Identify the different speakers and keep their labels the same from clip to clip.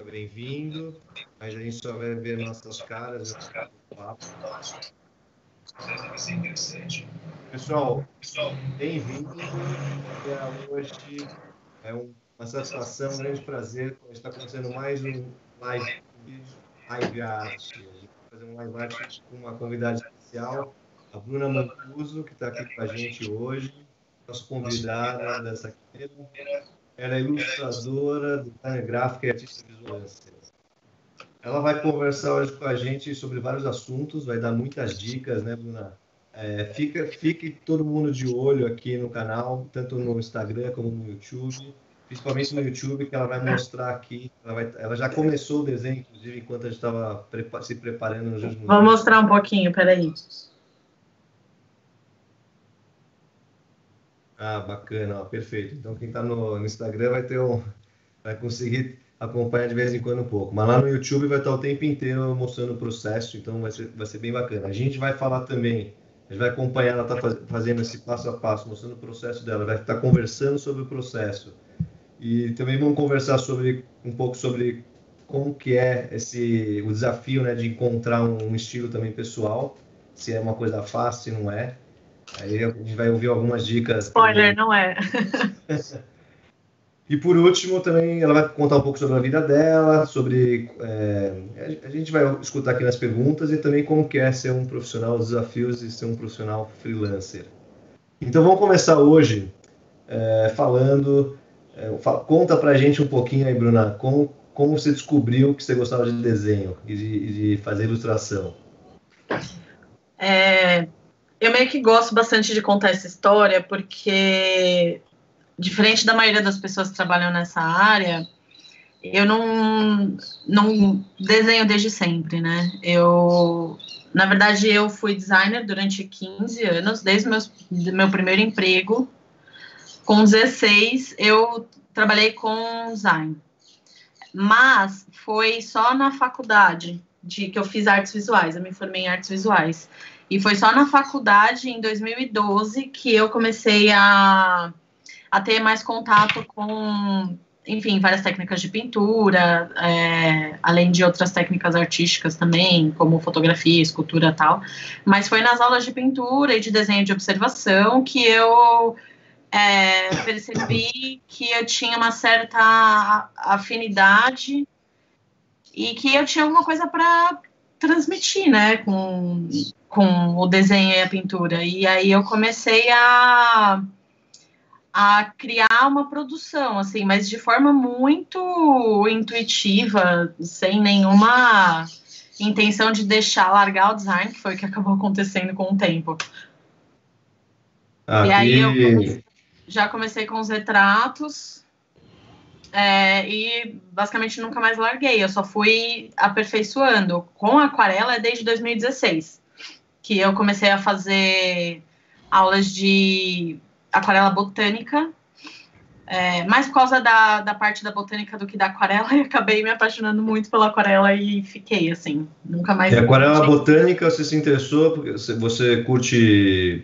Speaker 1: bem-vindo, mas a gente só vai ver nossas caras. Pessoal, bem-vindo. Hoje é uma satisfação, um grande prazer. A gente está começando mais um live art. A gente vai fazer um live art com uma convidada especial, a Bruna Mancuso, que está aqui com a gente hoje, nossa convidada dessa quinta. Ela é ilustradora, designer gráfica e artista visual. Ela vai conversar hoje com a gente sobre vários assuntos, vai dar muitas dicas, né, Bruna? Fique todo mundo de olho aqui no canal, tanto no Instagram como no YouTube, principalmente no YouTube, que ela vai mostrar aqui. Ela já começou o desenho, inclusive, enquanto a gente estava se preparando nos últimos
Speaker 2: dias. Vou mostrar um pouquinho, peraí.
Speaker 1: Ah, bacana, ó, perfeito. Então, quem está no Instagram vai conseguir acompanhar de vez em quando um pouco. Mas lá no YouTube vai estar o tempo inteiro mostrando o processo, então vai ser bem bacana. A gente vai falar também, a gente vai acompanhar, ela está fazendo esse passo a passo, mostrando o processo dela, vai estar conversando sobre o processo. E também vamos conversar um pouco sobre como que é o desafio, né, de encontrar um estilo também pessoal, se é uma coisa fácil, se não é. Aí a gente vai ouvir algumas dicas.
Speaker 2: Spoiler, não é.
Speaker 1: E por último, também ela vai contar um pouco sobre a vida dela, a gente vai escutar aqui nas perguntas e também como que é ser um profissional, os desafios de ser um profissional freelancer. Então vamos começar hoje falando, conta pra gente um pouquinho aí, Bruna, como você descobriu que você gostava de desenho e de fazer ilustração.
Speaker 2: Eu meio que gosto bastante de contar essa história, porque, diferente da maioria das pessoas que trabalham nessa área, eu não desenho desde sempre, né? Na verdade, eu fui designer durante 15 anos, desde meu primeiro emprego. Com 16, eu trabalhei com design. Mas foi só na faculdade que eu fiz artes visuais, eu me formei em artes visuais. E foi só na faculdade, em 2012, que eu comecei a ter mais contato com, enfim, várias técnicas de pintura, além de outras técnicas artísticas também, como fotografia, escultura e tal. Mas foi nas aulas de pintura e de desenho de observação que eu percebi que eu tinha uma certa afinidade e que eu tinha alguma coisa para transmitir, né, com o desenho e a pintura. E aí eu comecei a criar uma produção, assim, mas de forma muito intuitiva, sem nenhuma intenção de largar o design, que foi o que acabou acontecendo com o tempo. E aí eu já comecei com os retratos e basicamente nunca mais larguei, eu só fui aperfeiçoando. Com a aquarela é desde 2016, que eu comecei a fazer aulas de aquarela botânica, mais por causa da parte da botânica do que da aquarela, e acabei me apaixonando muito pela aquarela e fiquei assim, nunca mais...
Speaker 1: E aquarela botânica, você se interessou porque você curte,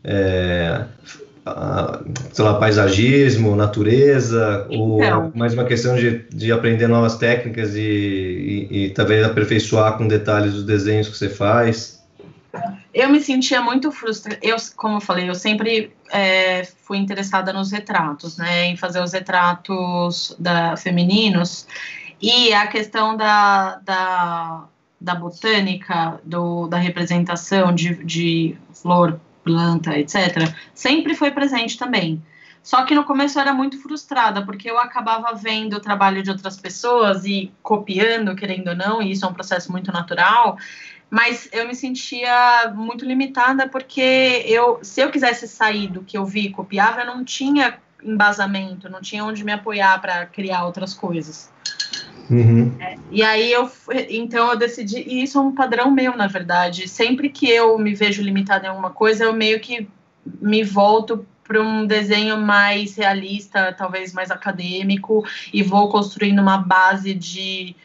Speaker 1: sei lá, paisagismo, natureza,
Speaker 2: então,
Speaker 1: ou é mais uma questão de aprender novas técnicas e talvez aperfeiçoar com detalhes os desenhos que você faz?
Speaker 2: Eu me sentia muito frustrada. Como eu falei, eu sempre fui interessada nos retratos, né? Em fazer os retratos femininos. E a questão da botânica, da representação de flor, planta, etc., sempre foi presente também. Só que no começo eu era muito frustrada, porque eu acabava vendo o trabalho de outras pessoas e copiando, querendo ou não, e isso é um processo muito natural, mas eu me sentia muito limitada, porque se eu quisesse sair do que eu vi e copiava, eu não tinha embasamento, não tinha onde me apoiar para criar outras coisas.
Speaker 1: Uhum.
Speaker 2: E aí então eu decidi, e isso é um padrão meu, na verdade, sempre que eu me vejo limitada em alguma coisa, eu meio que me volto para um desenho mais realista, talvez mais acadêmico, e vou construindo uma base de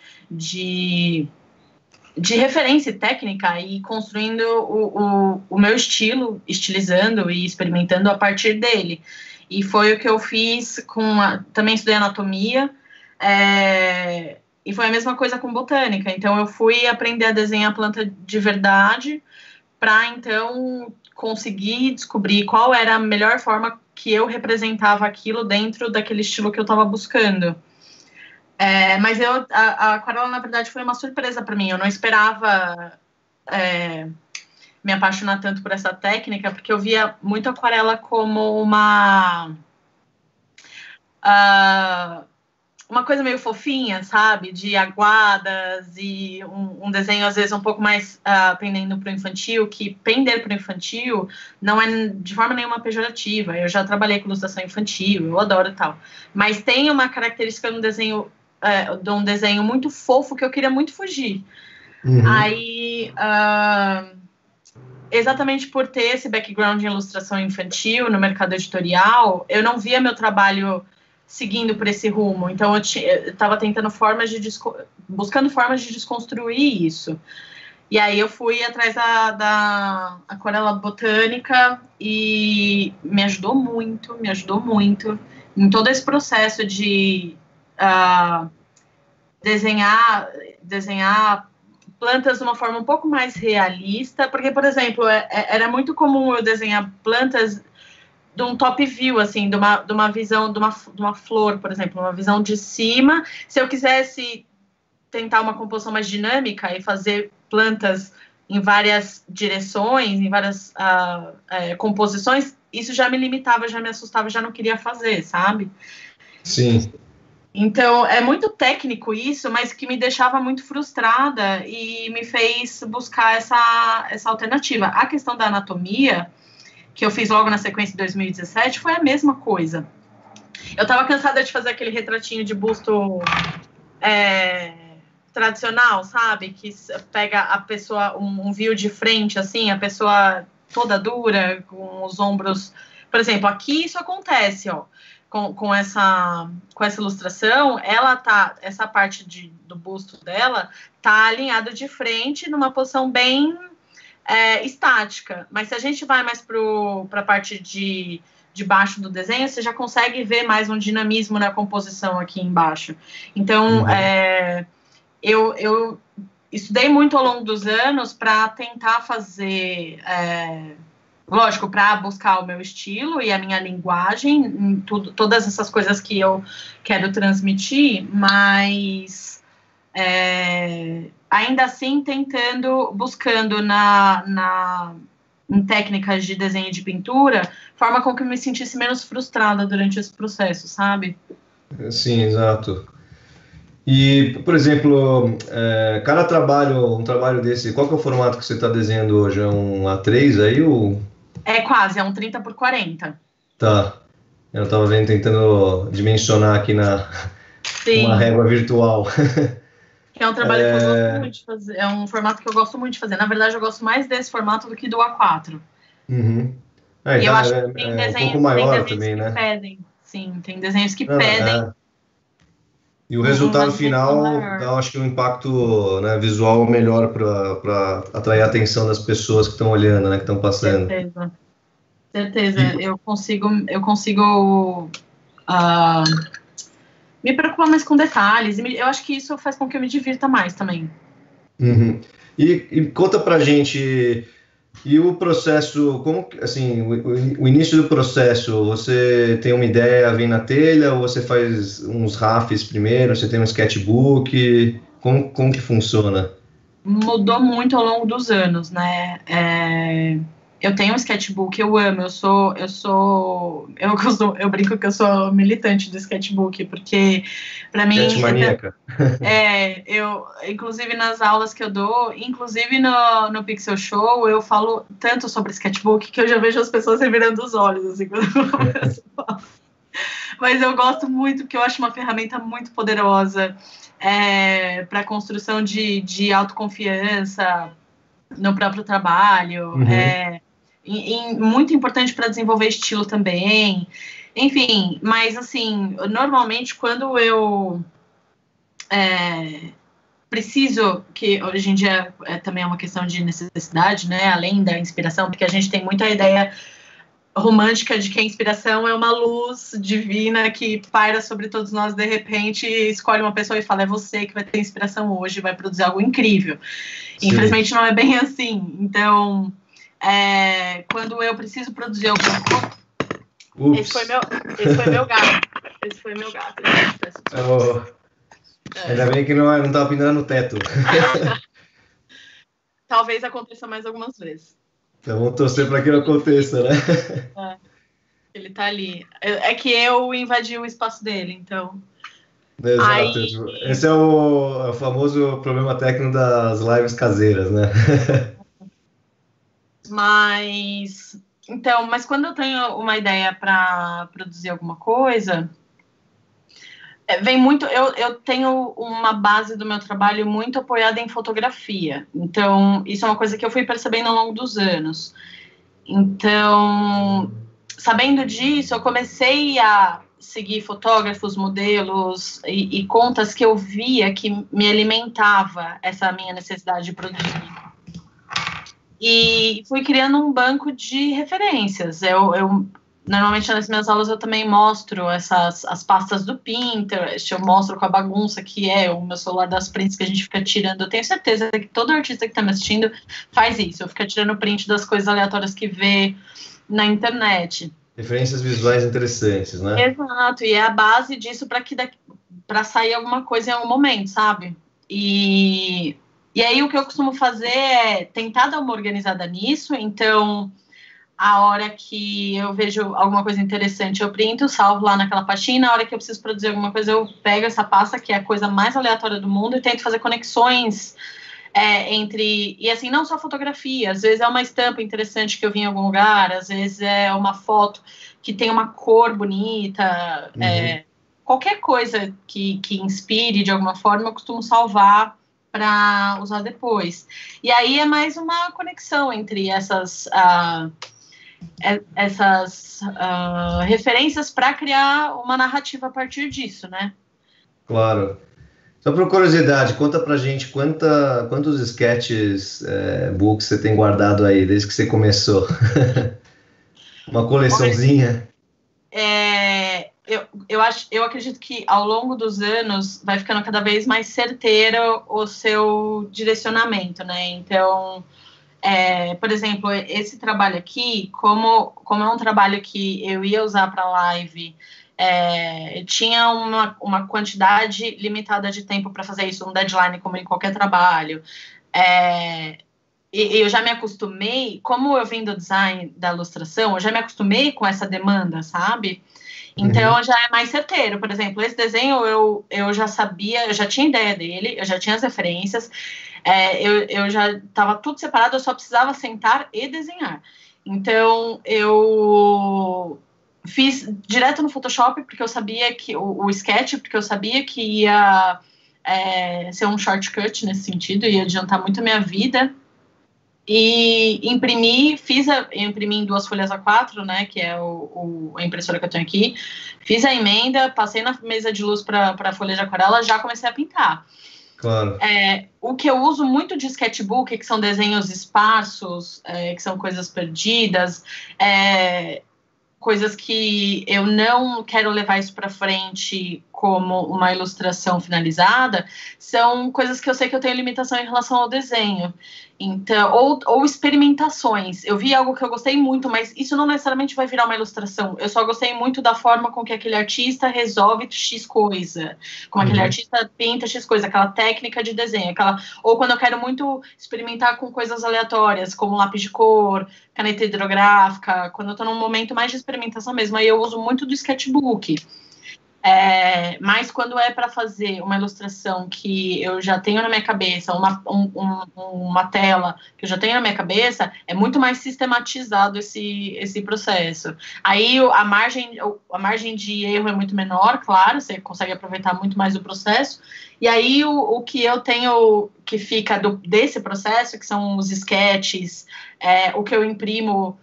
Speaker 2: referência técnica e construindo o meu estilo, estilizando e experimentando a partir dele. E foi o que eu fiz também estudei anatomia, E foi a mesma coisa com botânica. Então, eu fui aprender a desenhar planta de verdade para, então, conseguir descobrir qual era a melhor forma que eu representava aquilo dentro daquele estilo que eu estava buscando. Mas a aquarela, na verdade, foi uma surpresa para mim. Eu não esperava me apaixonar tanto por essa técnica, porque eu via muito aquarela como uma coisa meio fofinha, sabe? De aguadas e um desenho, às vezes, um pouco mais pendendo para o infantil, que pender para o infantil não é de forma nenhuma pejorativa. Eu já trabalhei com ilustração infantil, eu adoro e tal. Mas tem uma característica de um desenho muito fofo que eu queria muito fugir. Uhum. Aí, exatamente por ter esse background de ilustração infantil no mercado editorial, eu não via meu trabalho seguindo por esse rumo. Então, eu estava tentando buscando formas de desconstruir isso. E aí, eu fui atrás da aquarela botânica e me ajudou muito em todo esse processo de desenhar plantas de uma forma um pouco mais realista, porque, por exemplo, era muito comum eu desenhar plantas de um top view, assim, de uma visão de uma flor, por exemplo, uma visão de cima. Se eu quisesse tentar uma composição mais dinâmica e fazer plantas em várias direções, em várias composições, isso já me limitava, já me assustava, já não queria fazer, sabe?
Speaker 1: Sim.
Speaker 2: Então, é muito técnico isso, mas que me deixava muito frustrada e me fez buscar essa alternativa. A questão da anatomia, que eu fiz logo na sequência de 2017, foi a mesma coisa. Eu estava cansada de fazer aquele retratinho de busto tradicional, sabe? Que pega a pessoa, um view de frente, assim, a pessoa toda dura, com os ombros... Por exemplo, aqui isso acontece, ó. Com essa ilustração, essa parte do busto dela tá alinhada de frente numa posição bem estática, mas se a gente vai mais para a parte de baixo do desenho, você já consegue ver mais um dinamismo na composição aqui embaixo. Então, eu estudei muito ao longo dos anos para tentar fazer... lógico, para buscar o meu estilo e a minha linguagem, em todas essas coisas que eu quero transmitir, mas ainda assim buscando em técnicas de desenho e de pintura, forma com que eu me sentisse menos frustrada durante esse processo, sabe?
Speaker 1: Sim, exato. E, por exemplo, cada um trabalho desse, qual que é o formato que você está desenhando hoje? É um A3 aí ou...
Speaker 2: É um 30 por 40.
Speaker 1: Tá. Eu estava tentando dimensionar aqui uma régua virtual.
Speaker 2: É um trabalho que eu gosto muito de fazer. É um formato que eu gosto muito de fazer. Na verdade, eu gosto mais desse formato do que do A4.
Speaker 1: Uhum.
Speaker 2: E eu acho que tem desenhos,
Speaker 1: um pouco maior
Speaker 2: tem
Speaker 1: também,
Speaker 2: desenhos que
Speaker 1: né?
Speaker 2: pedem. Sim, tem desenhos que pedem.
Speaker 1: E o resultado final dá, acho que, um impacto, né, visual melhor para atrair a atenção das pessoas que estão olhando, né, que estão passando.
Speaker 2: Certeza. Eu consigo me preocupar mais com detalhes. Eu acho que isso faz com que eu me divirta mais também.
Speaker 1: Uhum. E conta pra gente, e o processo, como, assim, o início do processo, você tem uma ideia, vem na telha, ou você faz uns rafts primeiro, você tem um sketchbook, como que funciona?
Speaker 2: Mudou muito ao longo dos anos, né? Eu tenho um sketchbook, eu amo, eu brinco que eu sou militante do sketchbook, porque para mim...
Speaker 1: Sketchmaníaca.
Speaker 2: Inclusive nas aulas que eu dou, inclusive no Pixel Show, eu falo tanto sobre sketchbook que eu já vejo as pessoas revirando os olhos, assim, quando eu começo a falar. Mas eu gosto muito, porque eu acho uma ferramenta muito poderosa para a construção de autoconfiança no próprio trabalho, muito importante para desenvolver estilo também, enfim, mas assim, normalmente quando eu preciso, que hoje em dia também é uma questão de necessidade, né, além da inspiração, porque a gente tem muita ideia romântica de que a inspiração é uma luz divina que paira sobre todos nós de repente, escolhe uma pessoa e fala, é você que vai ter inspiração hoje, vai produzir algo incrível. Sim. Infelizmente não é bem assim. Então, quando eu preciso produzir alguma coisa... Esse foi meu gato. Esse foi meu gato.
Speaker 1: Ainda bem que não tá pintando no teto.
Speaker 2: Talvez aconteça mais algumas vezes.
Speaker 1: Então vamos torcer para que não aconteça, né?
Speaker 2: Ele tá ali. É que eu invadi o espaço dele, então...
Speaker 1: Exato. Aí... Esse é o famoso problema técnico das lives caseiras, né?
Speaker 2: Mas quando eu tenho uma ideia para produzir alguma coisa, vem muito... Eu tenho uma base do meu trabalho muito apoiada em fotografia. Então, isso é uma coisa que eu fui percebendo ao longo dos anos. Então, sabendo disso, eu comecei a seguir fotógrafos, modelos e contas que eu via que me alimentava essa minha necessidade de produzir. E fui criando um banco de referências. Normalmente nas minhas aulas eu também mostro as pastas do Pinterest, eu mostro com a bagunça que é o meu celular das prints que a gente fica tirando. Eu tenho certeza que todo artista que está me assistindo faz isso, eu fico tirando print das coisas aleatórias que vê na internet.
Speaker 1: Referências visuais interessantes, né?
Speaker 2: Exato, e é a base disso para sair alguma coisa em algum momento, sabe? E aí o que eu costumo fazer é tentar dar uma organizada nisso. Então, a hora que eu vejo alguma coisa interessante, eu printo, salvo lá naquela pastinha. Na hora que eu preciso produzir alguma coisa, eu pego essa pasta, que é a coisa mais aleatória do mundo, e tento fazer conexões entre... E assim, não só fotografia. Às vezes é uma estampa interessante que eu vi em algum lugar, às vezes é uma foto que tem uma cor bonita. Qualquer coisa que inspire de alguma forma, eu costumo salvar para usar depois. E aí é mais uma conexão entre essas referências para criar uma narrativa a partir disso, né?
Speaker 1: Claro. Só por curiosidade, conta pra gente quantos sketches books você tem guardado aí, desde que você começou? Uma coleçãozinha?
Speaker 2: Eu acredito que ao longo dos anos vai ficando cada vez mais certeiro o seu direcionamento, né? Então, por exemplo, esse trabalho aqui, como é um trabalho que eu ia usar para live, tinha uma quantidade limitada de tempo para fazer isso, um deadline como em qualquer trabalho. E eu já me acostumei, como eu vim do design da ilustração, eu já me acostumei com essa demanda, sabe? Então, já é mais certeiro. Por exemplo, esse desenho eu já sabia, eu já tinha ideia dele, eu já tinha as referências, eu já estava tudo separado, eu só precisava sentar e desenhar. Então, eu fiz direto no Photoshop, porque eu sabia que o sketch, porque eu sabia que ia ser um shortcut nesse sentido, ia adiantar muito a minha vida. E imprimi em 2 folhas A4, né, que é a impressora que eu tenho aqui, fiz a emenda, passei na mesa de luz para a folha de aquarela, já comecei a pintar.
Speaker 1: Claro.
Speaker 2: O que eu uso muito de sketchbook, que são desenhos esparsos, que são coisas perdidas, coisas que eu não quero levar isso para frente como uma ilustração finalizada, são coisas que eu sei que eu tenho limitação em relação ao desenho. Então, ou experimentações. Eu vi algo que eu gostei muito, mas isso não necessariamente vai virar uma ilustração. Eu só gostei muito da forma com que aquele artista resolve X coisa, como aquele artista pinta X coisa, aquela técnica de desenho, ou quando eu quero muito experimentar com coisas aleatórias, como lápis de cor, caneta hidrográfica, quando eu estou num momento mais de experimentação mesmo, aí eu uso muito do sketchbook. Mas quando é para fazer uma ilustração que eu já tenho na minha cabeça, uma tela que eu já tenho na minha cabeça, é muito mais sistematizado esse processo. Aí a margem de erro é muito menor, claro, você consegue aproveitar muito mais o processo. E aí o que eu tenho que fica desse processo, que são os sketches, o que eu imprimo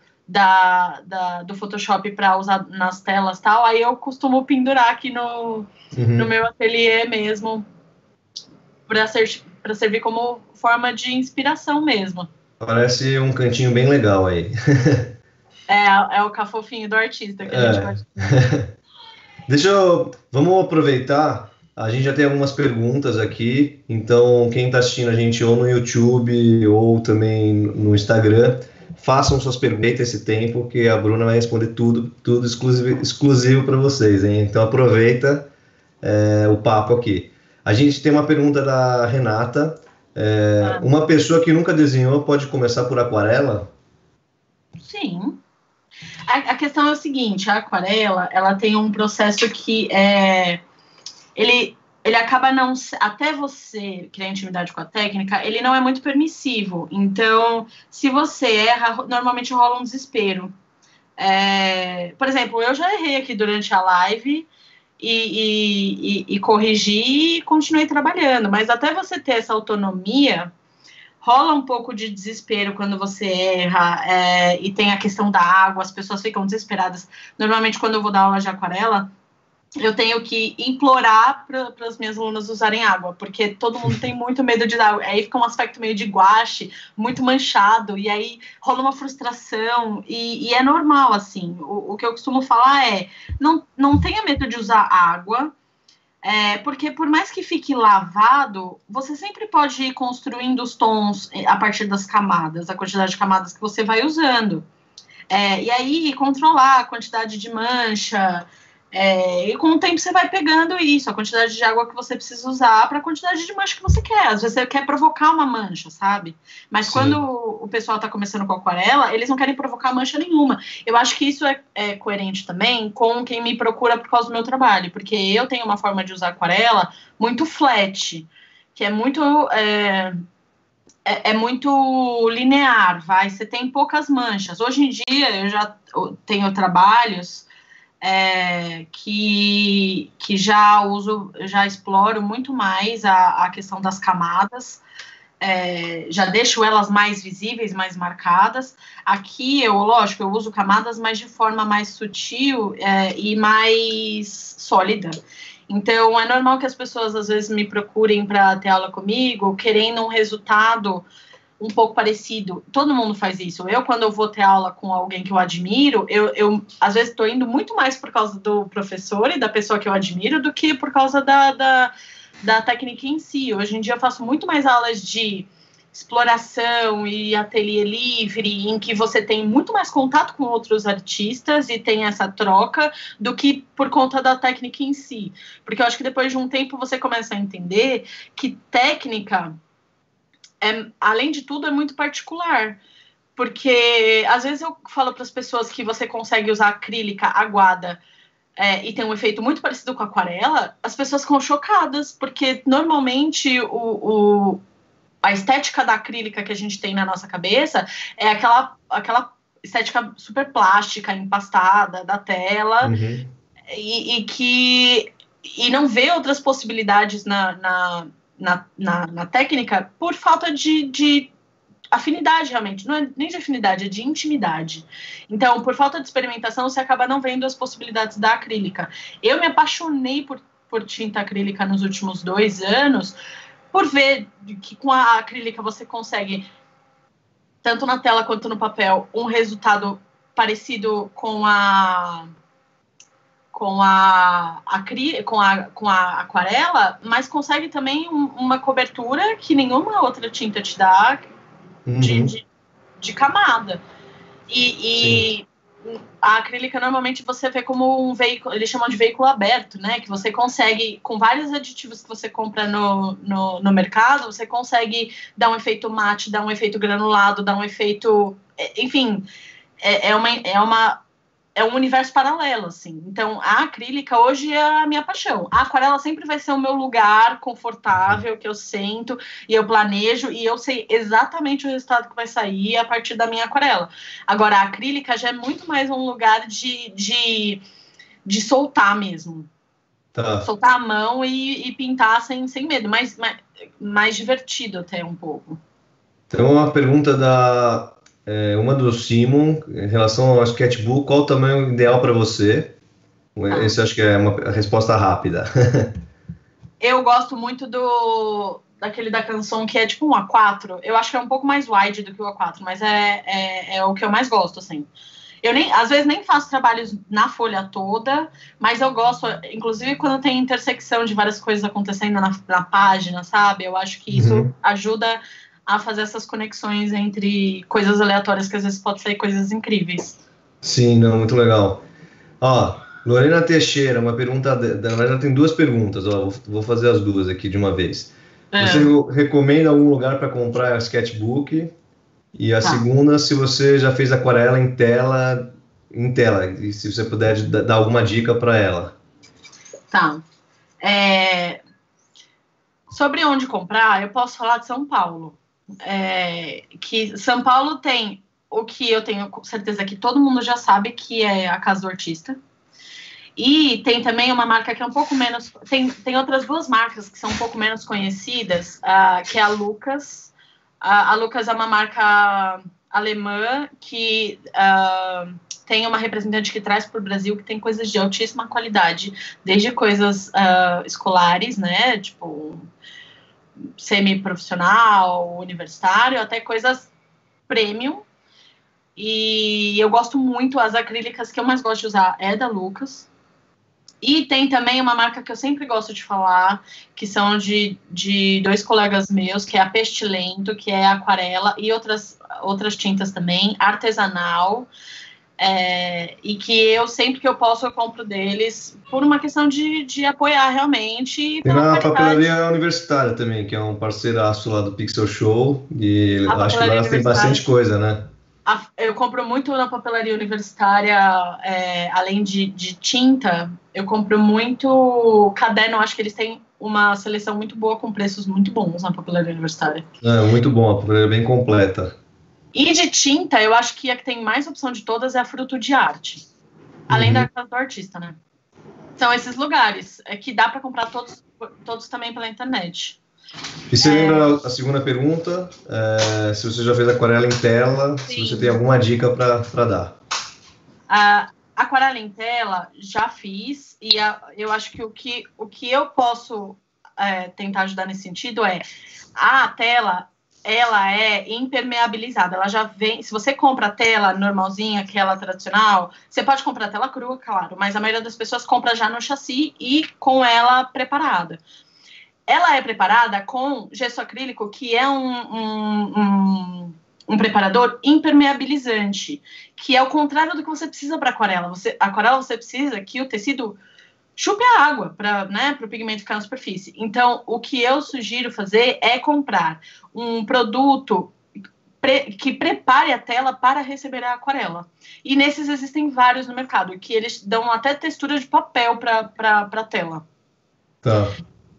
Speaker 2: do Photoshop para usar nas telas e tal, aí eu costumo pendurar aqui no meu ateliê mesmo, para servir como forma de inspiração mesmo.
Speaker 1: Parece um cantinho bem legal aí.
Speaker 2: É o cafofinho do artista que a gente pode...
Speaker 1: Vamos aproveitar, a gente já tem algumas perguntas aqui, então quem está assistindo a gente ou no YouTube ou também no Instagram, façam suas perguntas esse tempo, que a Bruna vai responder tudo exclusivo para vocês, hein? Então aproveita o papo aqui. A gente tem uma pergunta da Renata. Uma pessoa que nunca desenhou pode começar por aquarela?
Speaker 2: Sim. A questão é o seguinte, a aquarela, ela tem um processo que ele acaba não... Até você criar intimidade com a técnica, ele não é muito permissivo. Então, se você erra, normalmente rola um desespero. Por exemplo, eu já errei aqui durante a live e corrigi e continuei trabalhando. Mas até você ter essa autonomia... rola um pouco de desespero quando você erra, e tem a questão da água, as pessoas ficam desesperadas. Normalmente, quando eu vou dar aula de aquarela, eu tenho que implorar para as minhas alunas usarem água, porque todo mundo tem muito medo de dar água. Aí fica um aspecto meio de guache, muito manchado, e aí rola uma frustração, e é normal, assim. O que eu costumo falar é, não tenha medo de usar água, porque por mais que fique lavado, você sempre pode ir construindo os tons a partir das camadas, a quantidade de camadas que você vai usando. E aí controlar a quantidade de mancha, e com o tempo você vai pegando isso, a quantidade de água que você precisa usar para a quantidade de mancha que você quer. Às vezes você quer provocar uma mancha, sabe? Mas Sim. Quando o pessoal está começando com aquarela, eles não querem provocar mancha nenhuma. Eu acho que isso é coerente também com quem me procura por causa do meu trabalho, porque eu tenho uma forma de usar aquarela muito flat, que é muito... muito linear, vai. Você tem poucas manchas. Hoje em dia, eu já tenho trabalhos que já exploro muito mais a questão das camadas, já deixo elas mais visíveis, mais marcadas. Aqui, lógico, eu uso camadas, mas de forma mais sutil e mais sólida. Então, é normal que as pessoas, às vezes, me procurem para ter aula comigo, querendo um resultado um pouco parecido. Todo mundo faz isso. Quando eu vou ter aula com alguém que eu admiro, eu às vezes, estou indo muito mais por causa do professor e da pessoa que eu admiro do que por causa da técnica em si. Hoje em dia, eu faço muito mais aulas de exploração e ateliê livre, em que você tem muito mais contato com outros artistas e tem essa troca do que por conta da técnica em si. Porque eu acho que depois de um tempo você começa a entender que técnica, além de tudo, é muito particular. Porque às vezes eu falo para as pessoas que você consegue usar acrílica aguada e tem um efeito muito parecido com a aquarela, as pessoas ficam chocadas, porque normalmente a estética da acrílica que a gente tem na nossa cabeça é aquela estética super plástica, empastada, da tela, uhum. e não vê outras possibilidades na técnica por falta de afinidade, realmente. Não é nem de afinidade, é de intimidade. Então, por falta de experimentação, você acaba não vendo as possibilidades da acrílica. Eu me apaixonei por tinta acrílica nos últimos 2 anos, por ver que com a acrílica você consegue, tanto na tela quanto no papel, um resultado parecido com a aquarela, mas consegue também uma cobertura que nenhuma outra tinta te dá de camada. E a acrílica, normalmente, você vê como um veículo, eles chamam de veículo aberto, né? Que você consegue, com vários aditivos que você compra no mercado, você consegue dar um efeito mate, dar um efeito granulado, dar um efeito... Enfim, é um universo paralelo, assim. Então, a acrílica hoje é a minha paixão. A aquarela sempre vai ser o meu lugar confortável, que eu sento e eu planejo, e eu sei exatamente o resultado que vai sair a partir da minha aquarela. Agora, a acrílica já é muito mais um lugar de soltar mesmo. Tá. Soltar a mão e pintar sem medo, mais divertido até um pouco.
Speaker 1: Então, uma pergunta uma do Simon, em relação ao sketchbook, qual o tamanho ideal para você? Esse acho que é uma resposta rápida.
Speaker 2: Eu gosto muito daquele da Canson, que é tipo um A4. Eu acho que é um pouco mais wide do que o A4, mas é o que eu mais gosto, assim. Eu às vezes nem faço trabalhos na folha toda, mas eu gosto, inclusive quando tem intersecção de várias coisas acontecendo na página, sabe? Eu acho que isso ajuda a fazer essas conexões entre coisas aleatórias que às vezes podem ser coisas incríveis.
Speaker 1: Sim, não, muito legal. Ó, Lorena Teixeira, uma pergunta, na verdade tem duas perguntas, ó, vou fazer as duas aqui de uma vez. Você recomenda algum lugar para comprar sketchbook? E a segunda, se você já fez aquarela em tela, e se você puder dar alguma dica para ela.
Speaker 2: Tá. Sobre onde comprar, eu posso falar de São Paulo. Que São Paulo tem o que eu tenho certeza que todo mundo já sabe, que é a Casa do Artista. E tem também uma marca que é um pouco menos... Tem outras duas marcas que são um pouco menos conhecidas, que é a Lucas. A Lucas é uma marca alemã que tem uma representante que traz para o Brasil que tem coisas de altíssima qualidade, desde coisas escolares, né, tipo semi-profissional, universitário, até coisas premium. E eu gosto muito, as acrílicas que eu mais gosto de usar é da Lucas. E tem também uma marca que eu sempre gosto de falar, que são de dois colegas meus, que é a Pestilento, que é aquarela, e outras tintas também, artesanal, e que eu, sempre que eu posso, eu compro deles, por uma questão de apoiar realmente.
Speaker 1: Tem a Papelaria Universitária também, que é um parceiraço lá do Pixel Show, e acho que lá tem bastante coisa, né?
Speaker 2: Eu compro muito na Papelaria Universitária, além de tinta, eu compro muito caderno. Acho que eles têm uma seleção muito boa, com preços muito bons na Papelaria Universitária.
Speaker 1: Muito bom, a papelaria é bem completa.
Speaker 2: E de tinta, eu acho que a que tem mais opção de todas é a Fruto de Arte. Além da Casa do Artista, né? São esses lugares que dá para comprar todos também pela internet.
Speaker 1: E você lembra a segunda pergunta? Se você já fez aquarela em tela, sim. Se você tem alguma dica para dar.
Speaker 2: Aquarela em tela, já fiz, e eu acho que o que eu posso tentar ajudar nesse sentido a tela, ela é impermeabilizada, ela já vem, se você compra a tela normalzinha, aquela tradicional, você pode comprar a tela crua, claro, mas a maioria das pessoas compra já no chassi e com ela preparada. Ela é preparada com gesso acrílico, que é um preparador impermeabilizante, que é o contrário do que você precisa para aquarela. Aquarela você precisa que o tecido chupe a água para o pigmento ficar na superfície. Então, o que eu sugiro fazer é comprar um produto que prepare a tela para receber a aquarela. E nesses existem vários no mercado, que eles dão até textura de papel para a tela.
Speaker 1: Tá.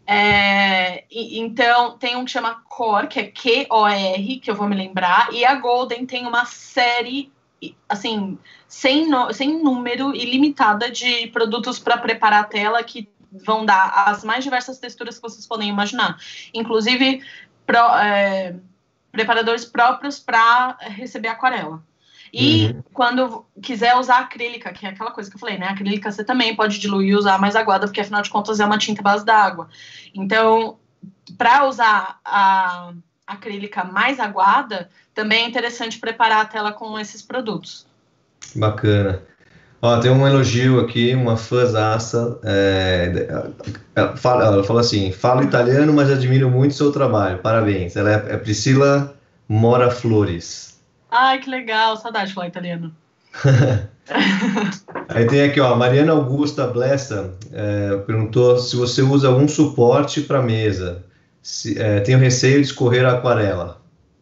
Speaker 2: Então, tem um que chama Cor, que é Q-O-R, que eu vou me lembrar, e a Golden tem uma série, assim, sem número, ilimitada de produtos para preparar a tela, que vão dar as mais diversas texturas que vocês podem imaginar. Inclusive, preparadores próprios para receber aquarela. E quando quiser usar acrílica, que é aquela coisa que eu falei, né? Acrílica você também pode diluir e usar mais aguada, porque afinal de contas é uma tinta base d'água. Então, para usar a acrílica mais aguada, também é interessante preparar a tela com esses produtos.
Speaker 1: Bacana. Ó, tem um elogio aqui, uma fãzaça. Ela fala assim: falo italiano, mas admiro muito o seu trabalho. Parabéns. Ela é Priscila Mora Flores.
Speaker 2: Ai, que legal, saudade de falar italiano.
Speaker 1: Aí tem aqui, ó, Mariana Augusta Blessa perguntou se você usa algum suporte para mesa. Tenho receio de escorrer a aquarela.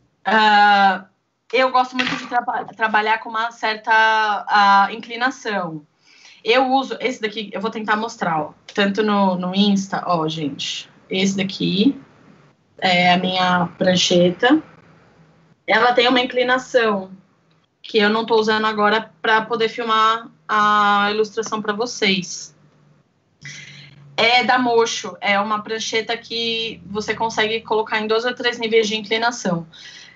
Speaker 2: Eu gosto muito de trabalhar com uma certa inclinação. Eu uso esse daqui, eu vou tentar mostrar, ó, tanto no Insta, ó, gente. Esse daqui é a minha prancheta. Ela tem uma inclinação que eu não estou usando agora para poder filmar a ilustração para vocês. É da Mocho, é uma prancheta que você consegue colocar em 2 ou 3 níveis de inclinação.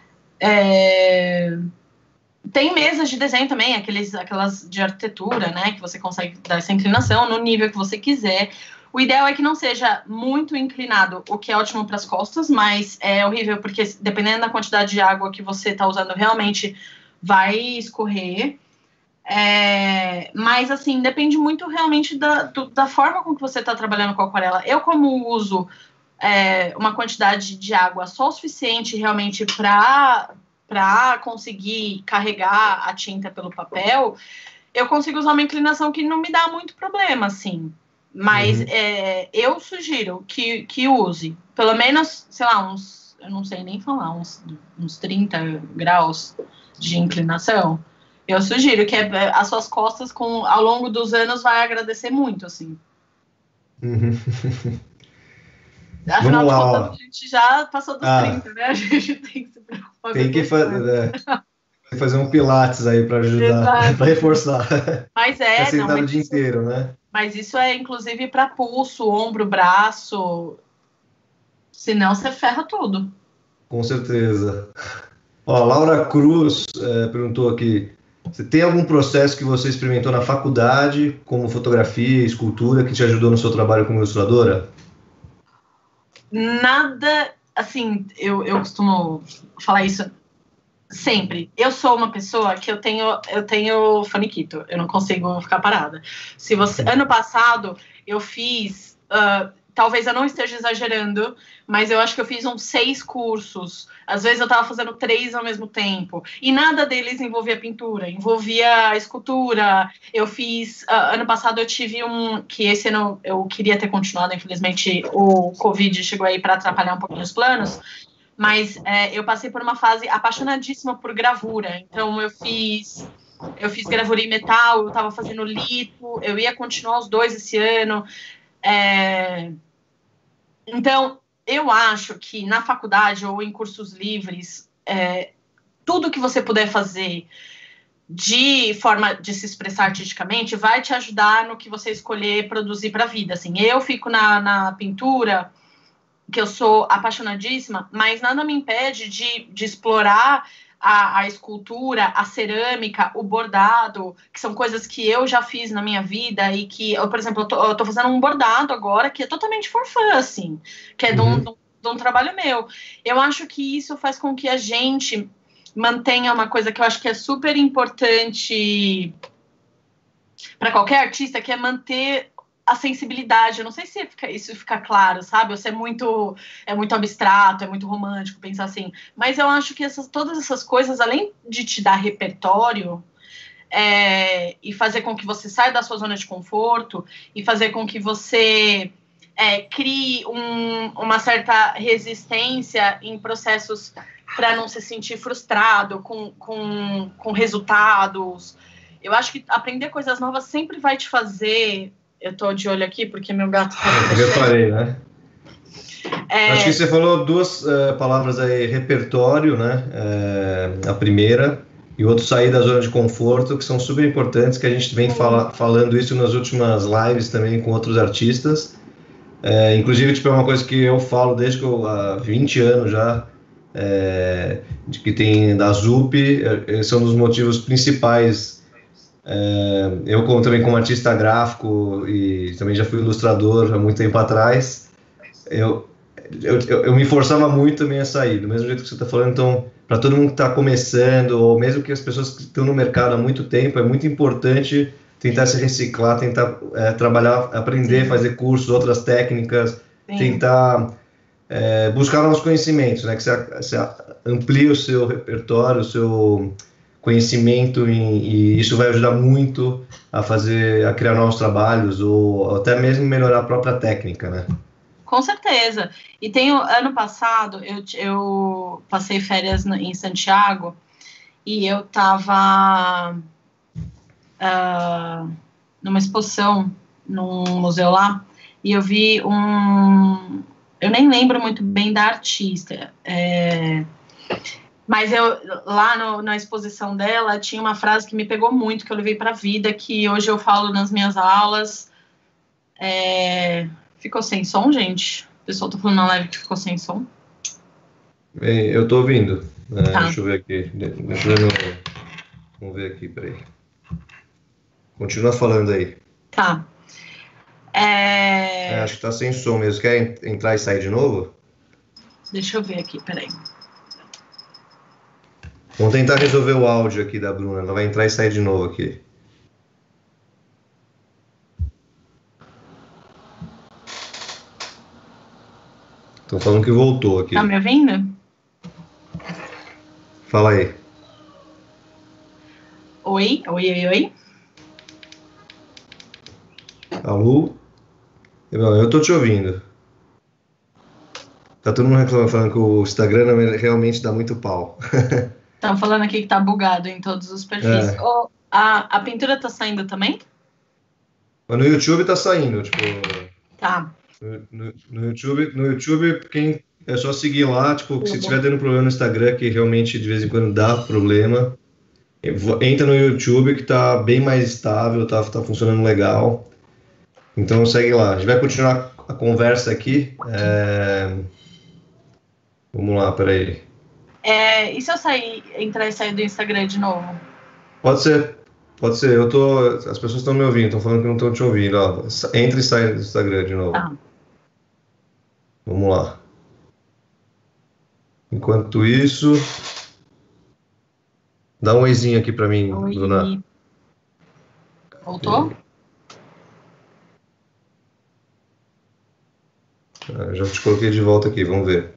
Speaker 2: Tem mesas de desenho também, aquelas de arquitetura, né, que você consegue dar essa inclinação no nível que você quiser. O ideal é que não seja muito inclinado, o que é ótimo para as costas, mas é horrível porque dependendo da quantidade de água que você está usando, realmente vai escorrer. Mas, assim, depende muito realmente da forma com que você está trabalhando com a aquarela. Eu, como uso uma quantidade de água só o suficiente realmente para conseguir carregar a tinta pelo papel, eu consigo usar uma inclinação que não me dá muito problema, assim. Mas eu sugiro que use, pelo menos, sei lá, eu não sei nem falar, uns 30 graus de inclinação. Eu sugiro que as suas costas, ao longo dos anos, vai agradecer muito, assim. Afinal de contas, a gente já passou dos 30, né? A gente tem que se preocupar.
Speaker 1: Tem que fazer um pilates aí para ajudar, para reforçar.
Speaker 2: Mas
Speaker 1: Ficar sentado o dia inteiro, né?
Speaker 2: Mas isso é, inclusive, para pulso, ombro, braço. Senão, você ferra tudo.
Speaker 1: Com certeza. Ó, Laura Cruz perguntou aqui, você tem algum processo que você experimentou na faculdade, como fotografia, escultura, que te ajudou no seu trabalho como ilustradora?
Speaker 2: Nada, assim, eu costumo falar isso sempre. Eu sou uma pessoa que eu tenho faniquito, eu não consigo ficar parada. Ano passado, eu fiz, talvez eu não esteja exagerando, mas eu acho que eu fiz uns 6 cursos. Às vezes eu estava fazendo 3 ao mesmo tempo. E nada deles envolvia pintura, envolvia escultura. Eu fiz... ano passado eu tive que esse ano eu queria ter continuado, infelizmente o Covid chegou aí para atrapalhar um pouquinho os planos. Mas eu passei por uma fase apaixonadíssima por gravura. Então eu fiz gravura em metal, eu estava fazendo lito, eu ia continuar os 2 esse ano. Então, eu acho que na faculdade ou em cursos livres, tudo que você puder fazer de forma de se expressar artisticamente vai te ajudar no que você escolher produzir para a vida. Assim, eu fico na pintura, que eu sou apaixonadíssima, mas nada me impede de explorar a escultura, a cerâmica, o bordado, que são coisas que eu já fiz na minha vida e que, por exemplo, eu tô fazendo um bordado agora que é totalmente for fun, assim, que é de um trabalho meu. Eu acho que isso faz com que a gente mantenha uma coisa que eu acho que é super importante para qualquer artista, que é manter a sensibilidade. Eu não sei se isso fica claro, sabe? Ou se é muito abstrato, é muito romântico pensar assim. Mas eu acho que todas essas coisas, além de te dar repertório e fazer com que você saia da sua zona de conforto e fazer com que você crie uma certa resistência em processos para não se sentir frustrado com resultados. Eu acho que aprender coisas novas sempre vai te fazer... Eu tô de olho aqui porque meu gato tá
Speaker 1: me reparei, né? Acho que você falou 2 palavras aí, repertório, né? A primeira, e o outro, sair da zona de conforto, que são super importantes, que a gente vem falando isso nas últimas lives também com outros artistas. Inclusive, tipo, é uma coisa que eu falo desde que há 20 anos já, de que tem da ZUP, esse é um dos motivos principais. Eu também como artista gráfico e também já fui ilustrador há muito tempo atrás, eu me forçava muito também a sair, do mesmo jeito que você está falando. Então, para todo mundo que está começando, ou mesmo que as pessoas que estão no mercado há muito tempo, é muito importante tentar se reciclar, tentar trabalhar, aprender, fazer cursos, outras técnicas, tentar buscar novos conhecimentos, né? Que você amplia o seu repertório, o seu conhecimento, e isso vai ajudar muito a criar novos trabalhos, ou até mesmo melhorar a própria técnica, né?
Speaker 2: Com certeza. E ano passado, eu passei férias em Santiago e eu estava numa exposição num museu lá, e eu vi eu nem lembro muito bem da artista, mas lá na exposição dela tinha uma frase que me pegou muito, que eu levei para a vida, que hoje eu falo nas minhas aulas. Ficou sem som, gente? O pessoal tá falando na live que ficou sem som.
Speaker 1: Eu tô ouvindo. Tá. Deixa eu ver aqui. Vamos ver aqui, peraí. Continua falando aí.
Speaker 2: Tá.
Speaker 1: Acho que tá sem som mesmo. Quer entrar e sair de novo?
Speaker 2: Deixa eu ver aqui, peraí.
Speaker 1: Vamos tentar resolver o áudio aqui da Bruna. Ela vai entrar e sair de novo aqui. Estão falando que voltou aqui.
Speaker 2: Tá me ouvindo?
Speaker 1: Fala aí.
Speaker 2: Oi, oi, oi, oi.
Speaker 1: Alô? Eu tô te ouvindo. Tá todo mundo reclamando, falando que o Instagram realmente dá muito pau.
Speaker 2: Estão falando aqui que tá bugado em todos os perfis.
Speaker 1: É.
Speaker 2: Oh, a pintura tá saindo também?
Speaker 1: Mas no YouTube tá saindo, tipo,
Speaker 2: Tá.
Speaker 1: no YouTube, quem é só seguir lá, tipo, que se tiver dando problema no Instagram, que realmente de vez em quando dá problema, entra no YouTube que tá bem mais estável, tá funcionando legal. Então segue lá. A gente vai continuar a conversa aqui. Vamos lá, peraí.
Speaker 2: E se eu entrar e sair do Instagram de novo?
Speaker 1: Pode ser, pode ser. As pessoas estão me ouvindo, estão falando que não estão te ouvindo. Ó, entra e sai do Instagram de novo.
Speaker 2: Tá.
Speaker 1: Vamos lá. Enquanto isso, dá um oizinho aqui para mim,
Speaker 2: Oi.
Speaker 1: Bruna.
Speaker 2: Voltou?
Speaker 1: Já te coloquei de volta aqui, vamos ver.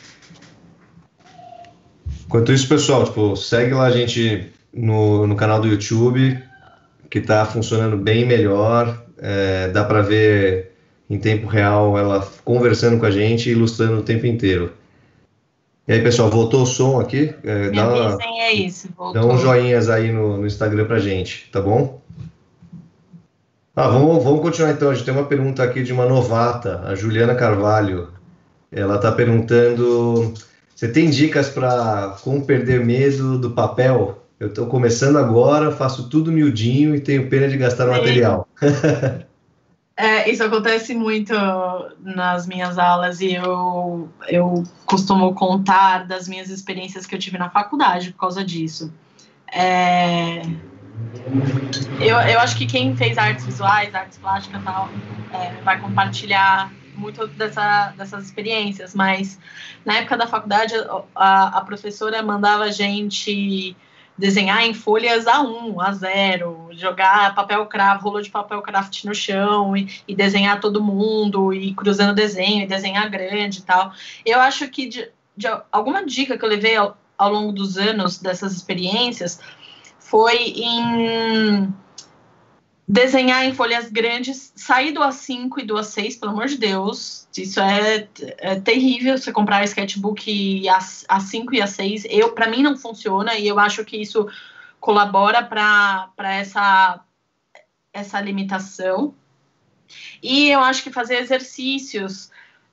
Speaker 1: Enquanto isso, pessoal, tipo, segue lá a gente no canal do YouTube, que está funcionando bem melhor. Dá para ver em tempo real ela conversando com a gente e ilustrando o tempo inteiro. E aí, pessoal, voltou o som aqui?
Speaker 2: Me avisem, é isso, voltou.
Speaker 1: Dá uns joinhas aí no Instagram pra gente, tá bom? Vamos continuar então. A gente tem uma pergunta aqui de uma novata, a Juliana Carvalho. Ela está perguntando: você tem dicas para como perder medo do papel? Eu estou começando agora, faço tudo miudinho e tenho pena de gastar material.
Speaker 2: Isso acontece muito nas minhas aulas e eu costumo contar das minhas experiências que eu tive na faculdade por causa disso. Eu acho que quem fez artes visuais, artes plásticas e tal, vai compartilhar muito dessas experiências, mas na época da faculdade a professora mandava a gente desenhar em folhas A1, A0, jogar papel craft, rolo de papel craft no chão e desenhar todo mundo, e cruzando desenho, e desenhar grande e tal. Eu acho que de alguma dica que eu levei ao longo dos anos dessas experiências foi em desenhar em folhas grandes, sair do A5 e do A6, pelo amor de Deus. Isso é terrível, você comprar sketchbook A5 e A6. Para mim não funciona, e eu acho que isso colabora para essa limitação. E eu acho que fazer exercícios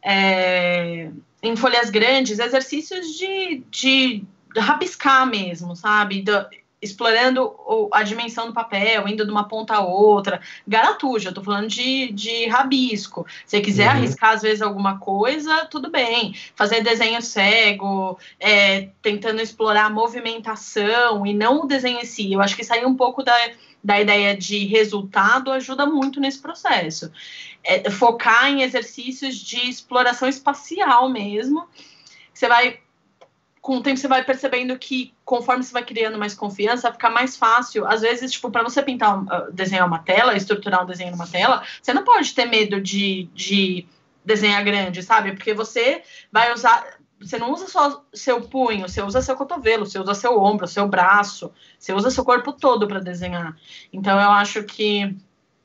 Speaker 2: em folhas grandes, exercícios de rabiscar mesmo, sabe? Explorando a dimensão do papel, indo de uma ponta a outra, garatuja, eu tô falando de rabisco. Se você quiser arriscar, às vezes, alguma coisa, tudo bem. Fazer desenho cego, tentando explorar a movimentação e não o desenho em si. Eu acho que sair um pouco da ideia de resultado ajuda muito nesse processo. Focar em exercícios de exploração espacial mesmo. Com o tempo você vai percebendo que, conforme você vai criando mais confiança, vai ficar mais fácil. Às vezes, tipo, para você desenhar uma tela, estruturar um desenho numa tela, você não pode ter medo de desenhar grande, sabe? Porque você vai usar... Você não usa só seu punho, você usa seu cotovelo, você usa seu ombro, seu braço, você usa seu corpo todo para desenhar. Então, eu acho que